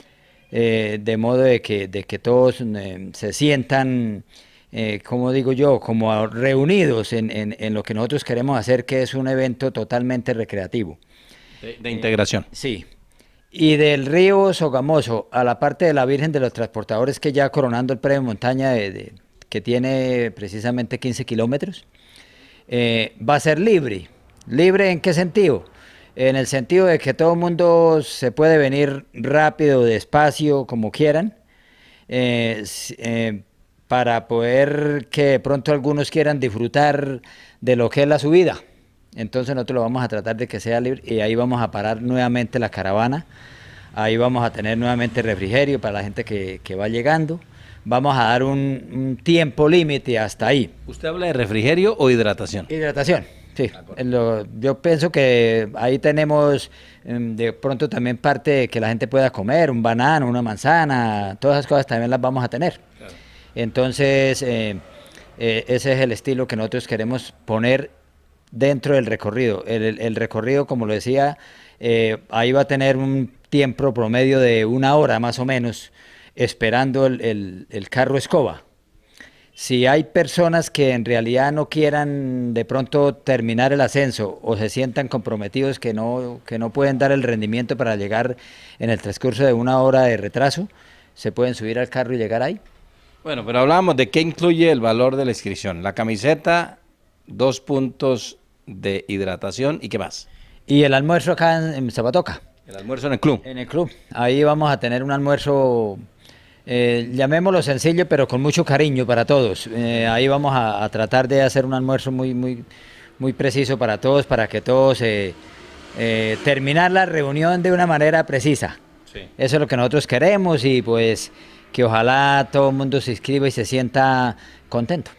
eh, de modo de que, de que todos eh, se sientan, eh, como digo yo, como reunidos en, en, en lo que nosotros queremos hacer, que es un evento totalmente recreativo. De, de integración. Eh, sí. Y del río Sogamoso a la parte de la Virgen de los Transportadores, que ya coronando el premio montaña, de, de, que tiene precisamente quince kilómetros, eh, va a ser libre. ¿Libre en qué sentido? En el sentido de que todo el mundo se puede venir rápido, despacio, como quieran, eh, eh, para poder que de pronto algunos quieran disfrutar de lo que es la subida. Entonces nosotros lo vamos a tratar de que sea libre y ahí vamos a parar nuevamente la caravana, ahí vamos a tener nuevamente refrigerio para la gente que, que va llegando, vamos a dar un, un tiempo límite hasta ahí. ¿Usted habla de refrigerio o hidratación? Hidratación, sí. Lo, yo pienso que ahí tenemos de pronto también parte de que la gente pueda comer, un banano, una manzana, todas esas cosas también las vamos a tener. Claro. Entonces eh, eh, ese es el estilo que nosotros queremos poner dentro del recorrido. El, el, el recorrido, como lo decía, eh, ahí va a tener un tiempo promedio de una hora más o menos, esperando el, el, el carro escoba. Si hay personas que en realidad no quieran de pronto terminar el ascenso o se sientan comprometidos que no, que no pueden dar el rendimiento para llegar en el transcurso de una hora de retraso, se pueden subir al carro y llegar ahí. Bueno, pero hablábamos de qué incluye el valor de la inscripción. La camiseta, dos puntos de hidratación, ¿y qué más? Y el almuerzo acá en, en Zapatoca. El almuerzo en el club. En el club. Ahí vamos a tener un almuerzo, eh, llamémoslo sencillo, pero con mucho cariño para todos. Eh, ahí vamos a, a tratar de hacer un almuerzo muy, muy, muy preciso para todos, para que todos eh, eh, terminar la reunión de una manera precisa. Sí. Eso es lo que nosotros queremos y pues que ojalá todo el mundo se inscriba y se sienta contento.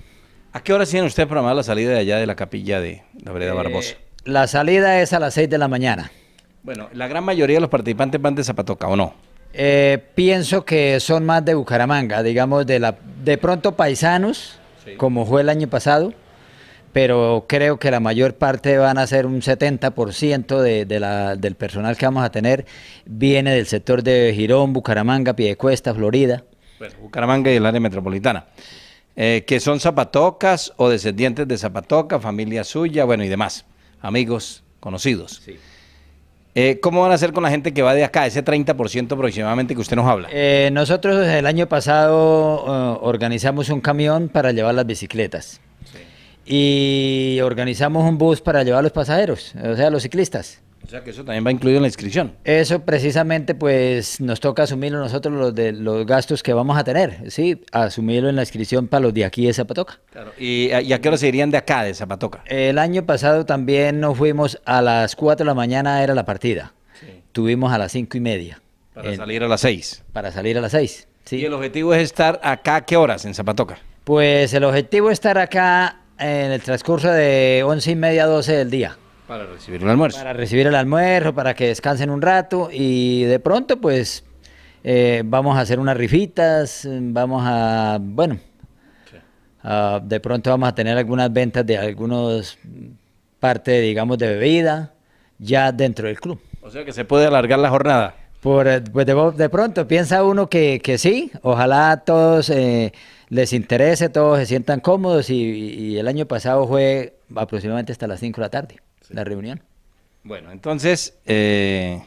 ¿A qué hora tienen ustedes programada la salida de allá de la capilla de la Vereda Eh, Barbosa? La salida es a las seis de la mañana. Bueno, ¿la gran mayoría de los participantes van de Zapatoca o no? Eh, pienso que son más de Bucaramanga, digamos, de, la, de pronto paisanos, sí, como fue el año pasado, pero creo que la mayor parte van a ser un setenta por ciento de, de la, del personal que vamos a tener, viene del sector de Girón, Bucaramanga, Piedecuesta, Florida. Bueno, Bucaramanga y el área metropolitana. Eh, que son zapatocas o descendientes de Zapatoca, familia suya, bueno, y demás, amigos, conocidos. Sí. Eh, ¿Cómo van a hacer con la gente que va de acá, ese treinta por ciento aproximadamente que usted nos habla? Eh, nosotros el año pasado uh, organizamos un camión para llevar las bicicletas. Sí. Y organizamos un bus para llevar los pasajeros, o sea, los ciclistas. O sea que eso también va incluido en la inscripción. Eso precisamente pues nos toca asumirlo nosotros los de los gastos que vamos a tener, sí, asumirlo en la inscripción para los de aquí de Zapatoca. Claro. ¿Y, ¿Y a qué hora se irían de acá, de Zapatoca? El año pasado también nos fuimos a las cuatro de la mañana, era la partida. Sí. Tuvimos a las cinco y media. Para en, salir a las seis. Para salir a las seis, sí. ¿Y el objetivo es estar acá a qué horas en Zapatoca? Pues el objetivo es estar acá en el transcurso de once y media a doce del día. Para recibir el almuerzo. Para recibir el almuerzo, para que descansen un rato y de pronto pues eh, vamos a hacer unas rifitas, vamos a, bueno, sí. uh, de pronto vamos a tener algunas ventas de algunos parte, digamos, de bebida ya dentro del club. O sea que se puede alargar la jornada. Por, pues de, de pronto piensa uno que, que sí, ojalá a todos eh, les interese, todos se sientan cómodos y, y el año pasado fue aproximadamente hasta las cinco de la tarde. La reunión. Bueno, entonces, eh,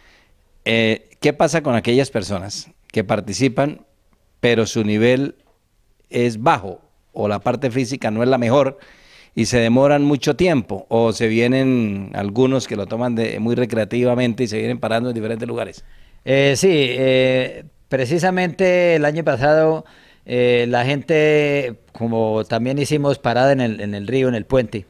eh, ¿qué pasa con aquellas personas que participan, pero su nivel es bajo o la parte física no es la mejor y se demoran mucho tiempo o se vienen algunos que lo toman de, muy recreativamente y se vienen parando en diferentes lugares? Eh, sí, eh, precisamente el año pasado eh, la gente, como también hicimos parada en el, en el río, en el puente,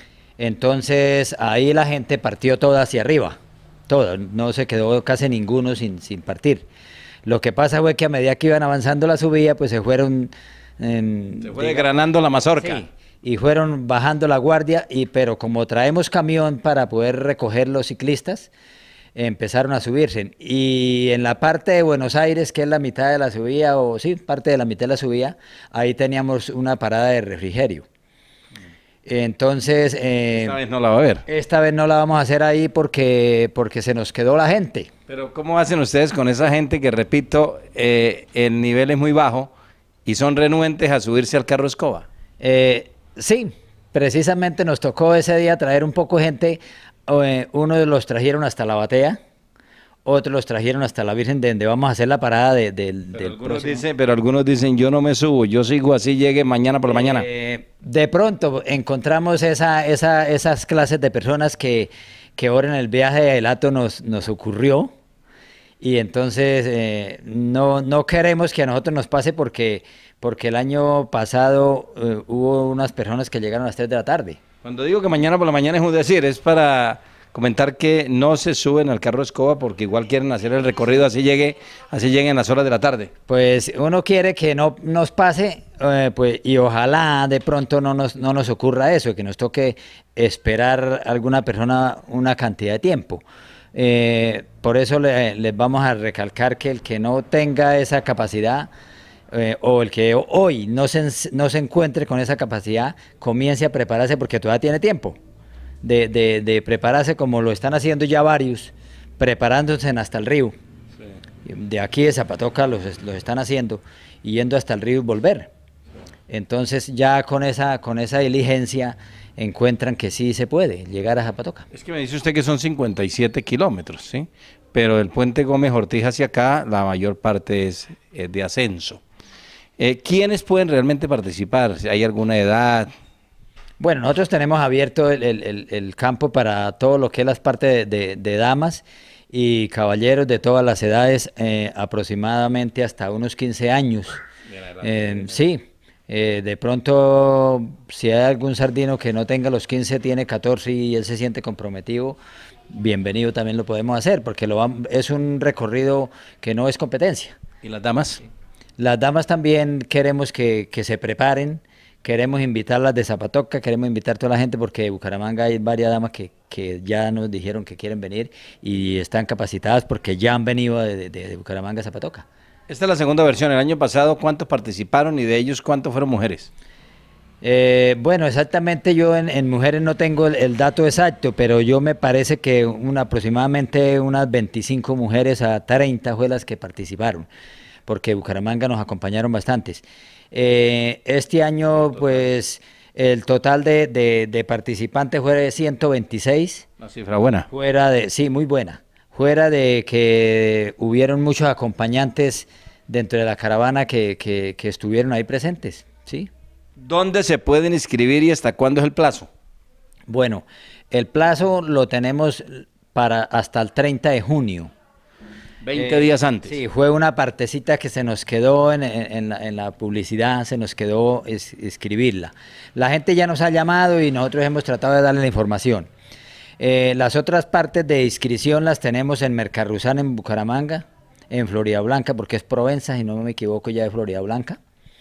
entonces ahí la gente partió toda hacia arriba, toda, no se quedó casi ninguno sin, sin partir. Lo que pasa fue que a medida que iban avanzando la subida, pues se fueron... Eh, se fue desgranando la mazorca. Sí, y fueron bajando la guardia, y pero como traemos camión para poder recoger los ciclistas, empezaron a subirse. Y en la parte de Buenos Aires, que es la mitad de la subida, o sí, parte de la mitad de la subida, ahí teníamos una parada de refrigerio. Entonces... Eh, esta vez no la va a ver. Esta vez no la vamos a hacer ahí porque, porque se nos quedó la gente. Pero ¿cómo hacen ustedes con esa gente que, repito, eh, el nivel es muy bajo y son renuentes a subirse al carro escoba? Eh, sí, precisamente nos tocó ese día traer un poco de gente. Eh, uno los trajeron hasta la batea, otros los trajeron hasta la Virgen, de donde vamos a hacer la parada de, de, pero del algunos dicen, Pero algunos dicen, yo no me subo, yo sigo así, llegue mañana por la eh, mañana. De pronto encontramos esa, esa, esas clases de personas que, que ahora en el viaje de Elato nos, nos ocurrió, y entonces eh, no, no queremos que a nosotros nos pase porque, porque el año pasado eh, hubo unas personas que llegaron a las tres de la tarde. Cuando digo que mañana por la mañana es un decir, es para comentar que no se suben al carro escoba porque igual quieren hacer el recorrido, así llegue, así lleguen las horas de la tarde. Pues uno quiere que no nos pase, eh, pues, y ojalá de pronto no nos, no nos ocurra eso, que nos toque esperar a alguna persona una cantidad de tiempo. Eh, por eso le, les vamos a recalcar que el que no tenga esa capacidad, Eh, o el que hoy no se, no se encuentre con esa capacidad, comience a prepararse porque todavía tiene tiempo de, de, de prepararse, como lo están haciendo ya varios, preparándose hasta el río. Sí. De aquí de Zapatoca los, los están haciendo, yendo hasta el río y volver. Entonces ya con esa, con esa diligencia encuentran que sí se puede llegar a Zapatoca. Es que me dice usted que son cincuenta y siete kilómetros, ¿sí? Pero el puente Gómez Ortiz hacia acá, la mayor parte es, es de ascenso. Eh, ¿Quiénes pueden realmente participar? ¿Hay alguna edad? Bueno, nosotros tenemos abierto el, el, el campo para todo lo que es las partes de, de, de damas y caballeros de todas las edades, eh, aproximadamente hasta unos quince años. Eh, sí, eh, de pronto si hay algún sardino que no tenga los quince, tiene catorce y él se siente comprometido, bienvenido también lo podemos hacer, porque lo va, es un recorrido que no es competencia. ¿Y las damas? Las damas también queremos que, que se preparen, queremos invitarlas de Zapatoca, queremos invitar a toda la gente porque de Bucaramanga hay varias damas que, que ya nos dijeron que quieren venir y están capacitadas porque ya han venido de, de, de Bucaramanga a Zapatoca. Esta es la segunda versión. El año pasado, ¿cuántos participaron y de ellos cuántos fueron mujeres? Eh, bueno, exactamente yo en, en mujeres no tengo el, el dato exacto, pero yo me parece que una, aproximadamente unas veinticinco mujeres a treinta fue las que participaron, porque Bucaramanga nos acompañaron bastantes. Eh, este año, pues, el total de, de, de participantes fue de ciento veintiséis. Una cifra buena. Fuera de, sí, muy buena. Fuera de que hubieron muchos acompañantes dentro de la caravana que, que, que estuvieron ahí presentes, ¿sí? ¿Dónde se pueden inscribir y hasta cuándo es el plazo? Bueno, el plazo lo tenemos para hasta el treinta de junio. veinte días antes. Sí, fue una partecita que se nos quedó en, en, en, la, en la publicidad, se nos quedó es, escribirla. La gente ya nos ha llamado y nosotros hemos tratado de darle la información. Eh, las otras partes de inscripción las tenemos en Mercarruzán, en Bucaramanga, en Florida Blanca, porque es Provenza, si no me equivoco, ya de Florida Blanca.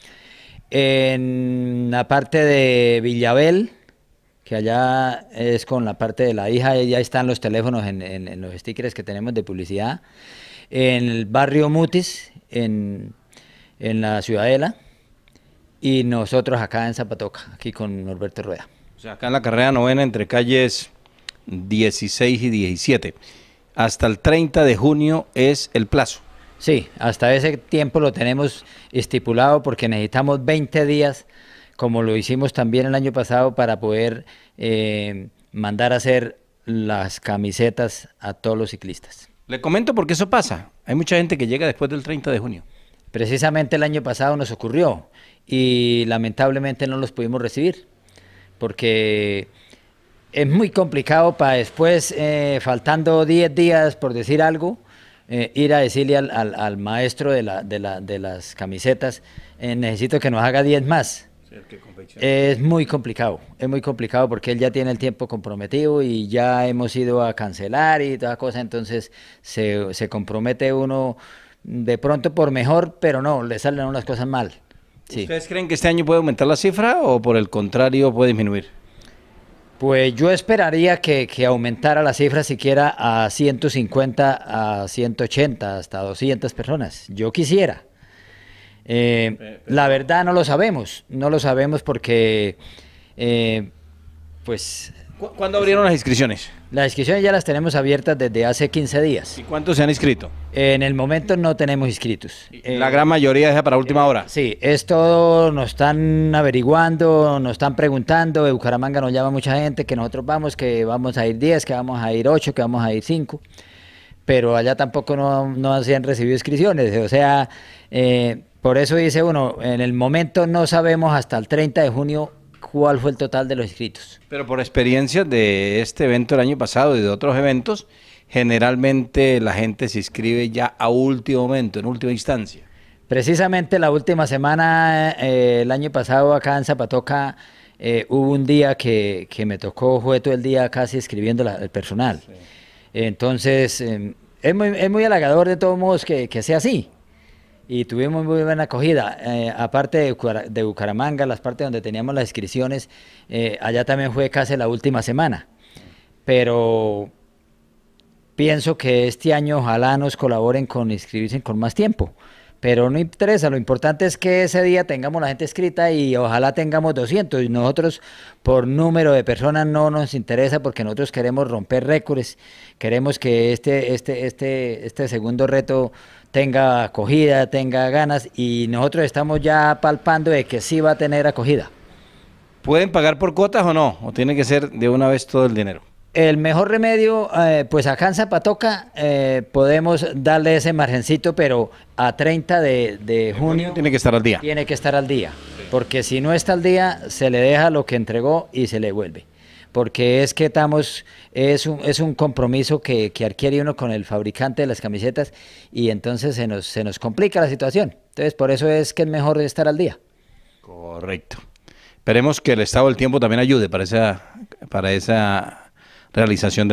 En la parte de Villabel, que allá es con la parte de la hija, ya están los teléfonos en, en, en los stickers que tenemos de publicidad. En el barrio Mutis, en, en la Ciudadela, y nosotros acá en Zapatoca, aquí con Norberto Rueda. O sea, acá en la carrera novena entre calles dieciséis y diecisiete. Hasta el treinta de junio es el plazo. Sí, hasta ese tiempo lo tenemos estipulado porque necesitamos veinte días, como lo hicimos también el año pasado, para poder eh, mandar a hacer las camisetas a todos los ciclistas. Le comento porque eso pasa. Hay mucha gente que llega después del treinta de junio. Precisamente el año pasado nos ocurrió y lamentablemente no los pudimos recibir porque es muy complicado para después, eh, faltando diez días por decir algo, Eh, ir a decirle al, al, al maestro de, la, de, la, de las camisetas, eh, necesito que nos haga diez más. Sí, es muy complicado, es muy complicado porque él ya tiene el tiempo comprometido y ya hemos ido a cancelar y toda cosa, entonces se, se compromete uno de pronto por mejor, pero no, le salen unas cosas mal. Sí. ¿Ustedes creen que este año puede aumentar la cifra o por el contrario puede disminuir? Pues yo esperaría que, que aumentara la cifra siquiera a ciento cincuenta, a ciento ochenta, hasta doscientas personas. Yo quisiera. Eh, la verdad no lo sabemos, no lo sabemos porque, eh, pues... ¿Cuándo abrieron las inscripciones? Las inscripciones ya las tenemos abiertas desde hace quince días. ¿Y cuántos se han inscrito? En el momento no tenemos inscritos. ¿La gran mayoría es para última hora? Sí, es todo, nos están averiguando, nos están preguntando, de Bucaramanga nos llama mucha gente, que nosotros vamos, que vamos a ir diez, que vamos a ir ocho, que vamos a ir cinco, pero allá tampoco no, no se han recibido inscripciones, o sea, eh, por eso dice uno, en el momento no sabemos hasta el treinta de junio cuál fue el total de los inscritos. Pero por experiencia de este evento el año pasado y de otros eventos, generalmente la gente se inscribe ya a último momento, en última instancia. Precisamente la última semana, eh, el año pasado acá en Zapatoca, eh, hubo un día que, que me tocó, fue todo el día casi escribiendo la, el personal. Sí. Entonces, eh, es, muy, es muy halagador de todos modos que, que sea así. Y tuvimos muy buena acogida, eh, aparte de, de Bucaramanga, las partes donde teníamos las inscripciones, eh, allá también fue casi la última semana, pero pienso que este año ojalá nos colaboren con inscribirse con más tiempo, pero no interesa, lo importante es que ese día tengamos la gente escrita y ojalá tengamos doscientos, y nosotros por número de personas no nos interesa porque nosotros queremos romper récords, queremos que este, este, este, este segundo reto tenga acogida, tenga ganas y nosotros estamos ya palpando de que sí va a tener acogida. ¿Pueden pagar por cuotas o no? ¿O tiene que ser de una vez todo el dinero? El mejor remedio, eh, pues acá en Zapatoca eh, podemos darle ese margencito, pero a treinta de, de junio tiene que estar al día. Tiene que estar al día, sí. Porque si no está al día, se le deja lo que entregó y se le vuelve. Porque es que estamos, es un, es un compromiso que, que adquiere uno con el fabricante de las camisetas y entonces se nos, se nos complica la situación. Entonces por eso es que es mejor estar al día. Correcto. Esperemos que el estado del tiempo también ayude para esa, para esa realización del evento.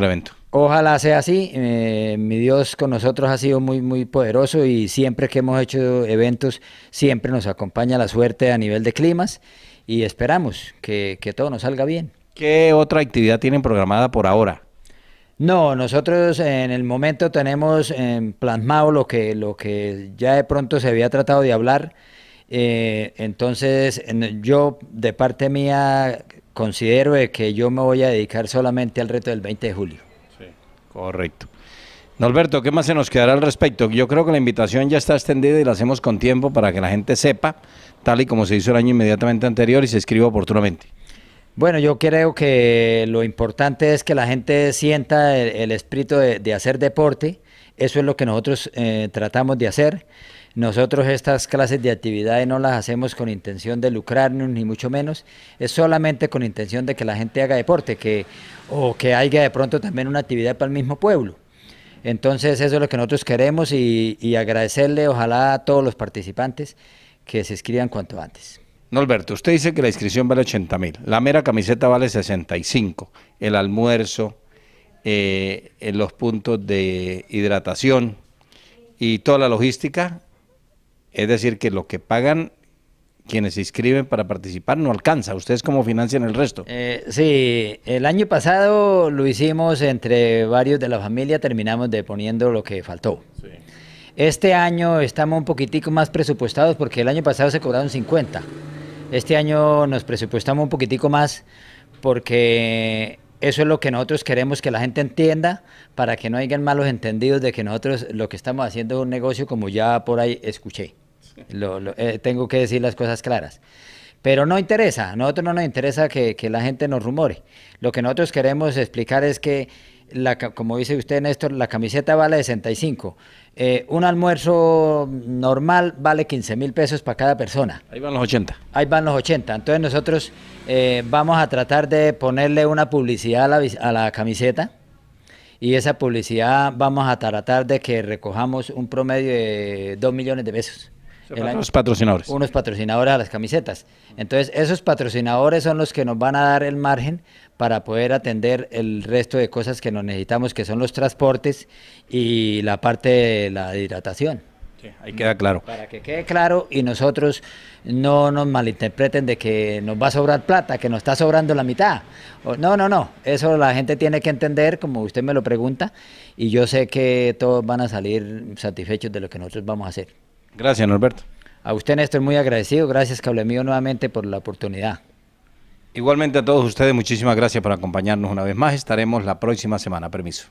Ojalá sea así, eh, mi Dios con nosotros ha sido muy, muy poderoso y siempre que hemos hecho eventos, siempre nos acompaña la suerte a nivel de climas y esperamos que, que todo nos salga bien. ¿Qué otra actividad tienen programada por ahora? No, nosotros en el momento tenemos eh, plasmado lo que, lo que ya de pronto se había tratado de hablar, eh, entonces en, yo de parte mía considero de que yo me voy a dedicar solamente al reto del veinte de julio. Correcto. Norberto, ¿qué más se nos quedará al respecto? Yo creo que la invitación ya está extendida y la hacemos con tiempo para que la gente sepa, tal y como se hizo el año inmediatamente anterior y se escriba oportunamente. Bueno, yo creo que lo importante es que la gente sienta el, el espíritu de, de hacer deporte, eso es lo que nosotros eh, tratamos de hacer. Nosotros estas clases de actividades no las hacemos con intención de lucrarnos, ni mucho menos, es solamente con intención de que la gente haga deporte, que, o que haya de pronto también una actividad para el mismo pueblo. Entonces eso es lo que nosotros queremos y, y agradecerle ojalá a todos los participantes que se inscriban cuanto antes. Norberto, usted dice que la inscripción vale ochenta mil, la mera camiseta vale sesenta y cinco, el almuerzo, eh, en los puntos de hidratación y toda la logística. Es decir, que lo que pagan quienes se inscriben para participar no alcanza. ¿Ustedes cómo financian el resto? Eh, sí, el año pasado lo hicimos entre varios de la familia, terminamos de poniendo lo que faltó. Sí. Este año estamos un poquitico más presupuestados porque el año pasado se cobraron cincuenta. Este año nos presupuestamos un poquitico más porque eso es lo que nosotros queremos que la gente entienda para que no hayan malos entendidos de que nosotros lo que estamos haciendo es un negocio como ya por ahí escuché. Lo, lo, eh, tengo que decir las cosas claras. Pero no interesa, a nosotros no nos interesa que, que la gente nos rumore. Lo que nosotros queremos explicar es que, la, como dice usted, Néstor, la camiseta vale sesenta y cinco. Eh, un almuerzo normal vale quince mil pesos para cada persona. Ahí van los ochenta. Ahí van los ochenta. Entonces nosotros eh, vamos a tratar de ponerle una publicidad a la, a la camiseta. Y esa publicidad vamos a tratar de que recojamos un promedio de dos millones de pesos. Los patrocinadores. Unos patrocinadores a las camisetas. Entonces, esos patrocinadores son los que nos van a dar el margen para poder atender el resto de cosas que nos necesitamos, que son los transportes y la parte de la hidratación. Sí, ahí queda claro. Para que quede claro y nosotros no nos malinterpreten de que nos va a sobrar plata, que nos está sobrando la mitad. No, no, no. Eso la gente tiene que entender, como usted me lo pregunta, y yo sé que todos van a salir satisfechos de lo que nosotros vamos a hacer. Gracias, Norberto. A usted, Néstor, muy agradecido. Gracias, Cable Mío, nuevamente por la oportunidad. Igualmente a todos ustedes, muchísimas gracias por acompañarnos una vez más. Estaremos la próxima semana. Permiso.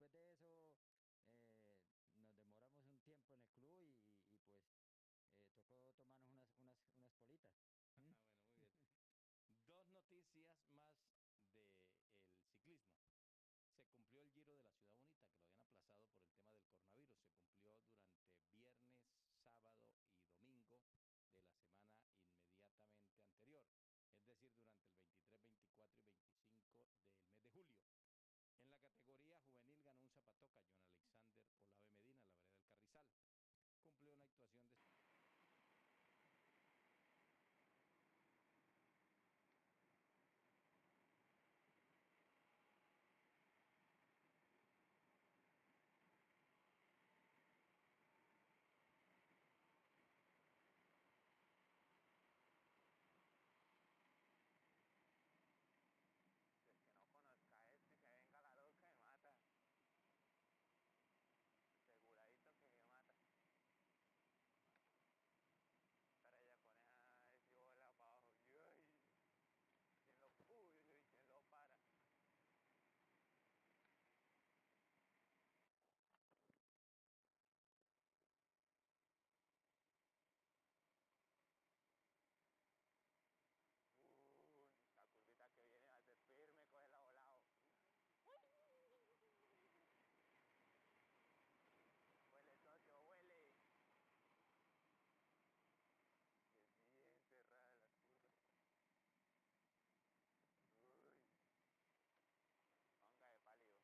después de eso eh, nos demoramos un tiempo en el club y, y pues eh, tocó tomarnos unas, unas, unas politas. ¿Mm? Ah, bueno, muy bien. Dos noticias más del ciclismo. Se cumplió el Giro de la Ciudad Bonita, que lo habían aplazado por el tema del coronavirus. Se cumplió durante viernes, sábado y domingo de la semana inmediatamente anterior, es decir, durante el veintitrés, veinticuatro y veinticinco del mes de julio. En la categoría juvenil ganó un zapatoca, John Alexander Olave Medina, la vereda del Carrizal. Cumplió una actuación de... Aseguradito que me mata. Para ella pone a decir bola para abajo. Ay, ¿quién lo uy, uy, quién lo para? Uy, la curvita que viene a ser firme, coge la volado. Huele, socio, huele. Es bien cerrada las curvas. Uy. Ponga de pálido.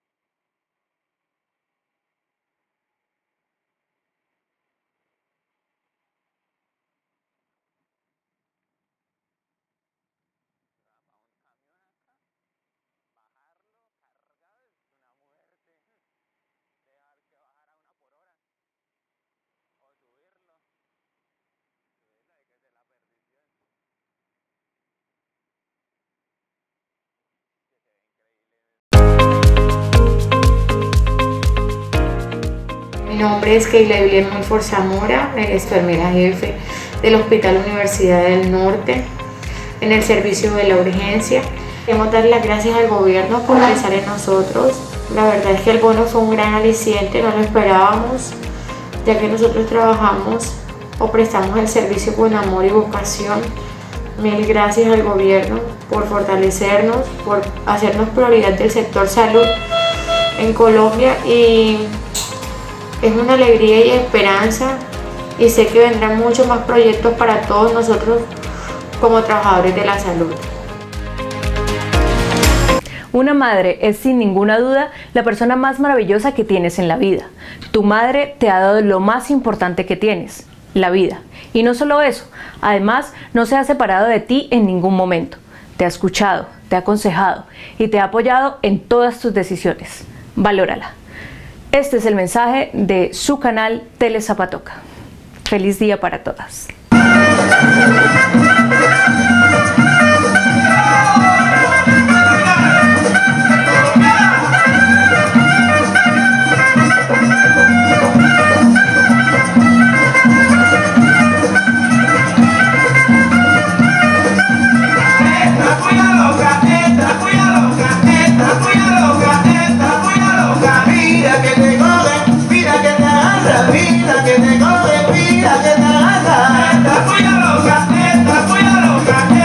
Va para un camión acá. Bajarlo cargado es una muerte. Dejar que bajara una por hora. O subirlo. Subirlo hay que hacer la perdición. Que se ve increíble. Mi nombre es Keila Evelyn Monfort Zamora, eres enfermera jefe del Hospital Universidad del Norte, en el servicio de la urgencia. Queremos dar las gracias al gobierno por pensar en nosotros. La verdad es que el bono fue un gran aliciente, no lo esperábamos, ya que nosotros trabajamos o prestamos el servicio con amor y vocación. Mil gracias al gobierno por fortalecernos, por hacernos prioridad del sector salud en Colombia, y es una alegría y esperanza, y sé que vendrán muchos más proyectos para todos nosotros como trabajadores de la salud. Una madre es sin ninguna duda la persona más maravillosa que tienes en la vida. Tu madre te ha dado lo más importante que tienes, la vida. Y no solo eso, además no se ha separado de ti en ningún momento. Te ha escuchado, te ha aconsejado y te ha apoyado en todas tus decisiones. Valórala. Este es el mensaje de su canal Tele Zapatoca. Feliz día para todas. Mira que te coge, mira que te agarra, mira que te coge, mira que te agarra. Esta polla loca, esta polla loca.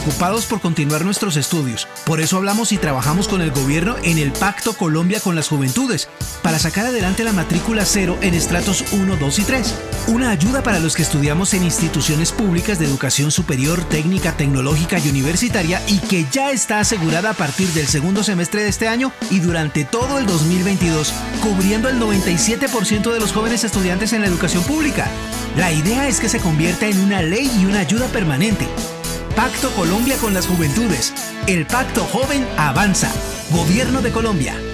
preocupados por continuar nuestros estudios. Por eso hablamos y trabajamos con el gobierno en el Pacto Colombia con las Juventudes, para sacar adelante la matrícula cero en estratos uno, dos y tres. Una ayuda para los que estudiamos en instituciones públicas de educación superior, técnica, tecnológica y universitaria y que ya está asegurada a partir del segundo semestre de este año y durante todo el dos mil veintidós, cubriendo el noventa y siete por ciento de los jóvenes estudiantes en la educación pública. La idea es que se convierta en una ley y una ayuda permanente. Pacto Colombia con las Juventudes. El Pacto Joven avanza. Gobierno de Colombia.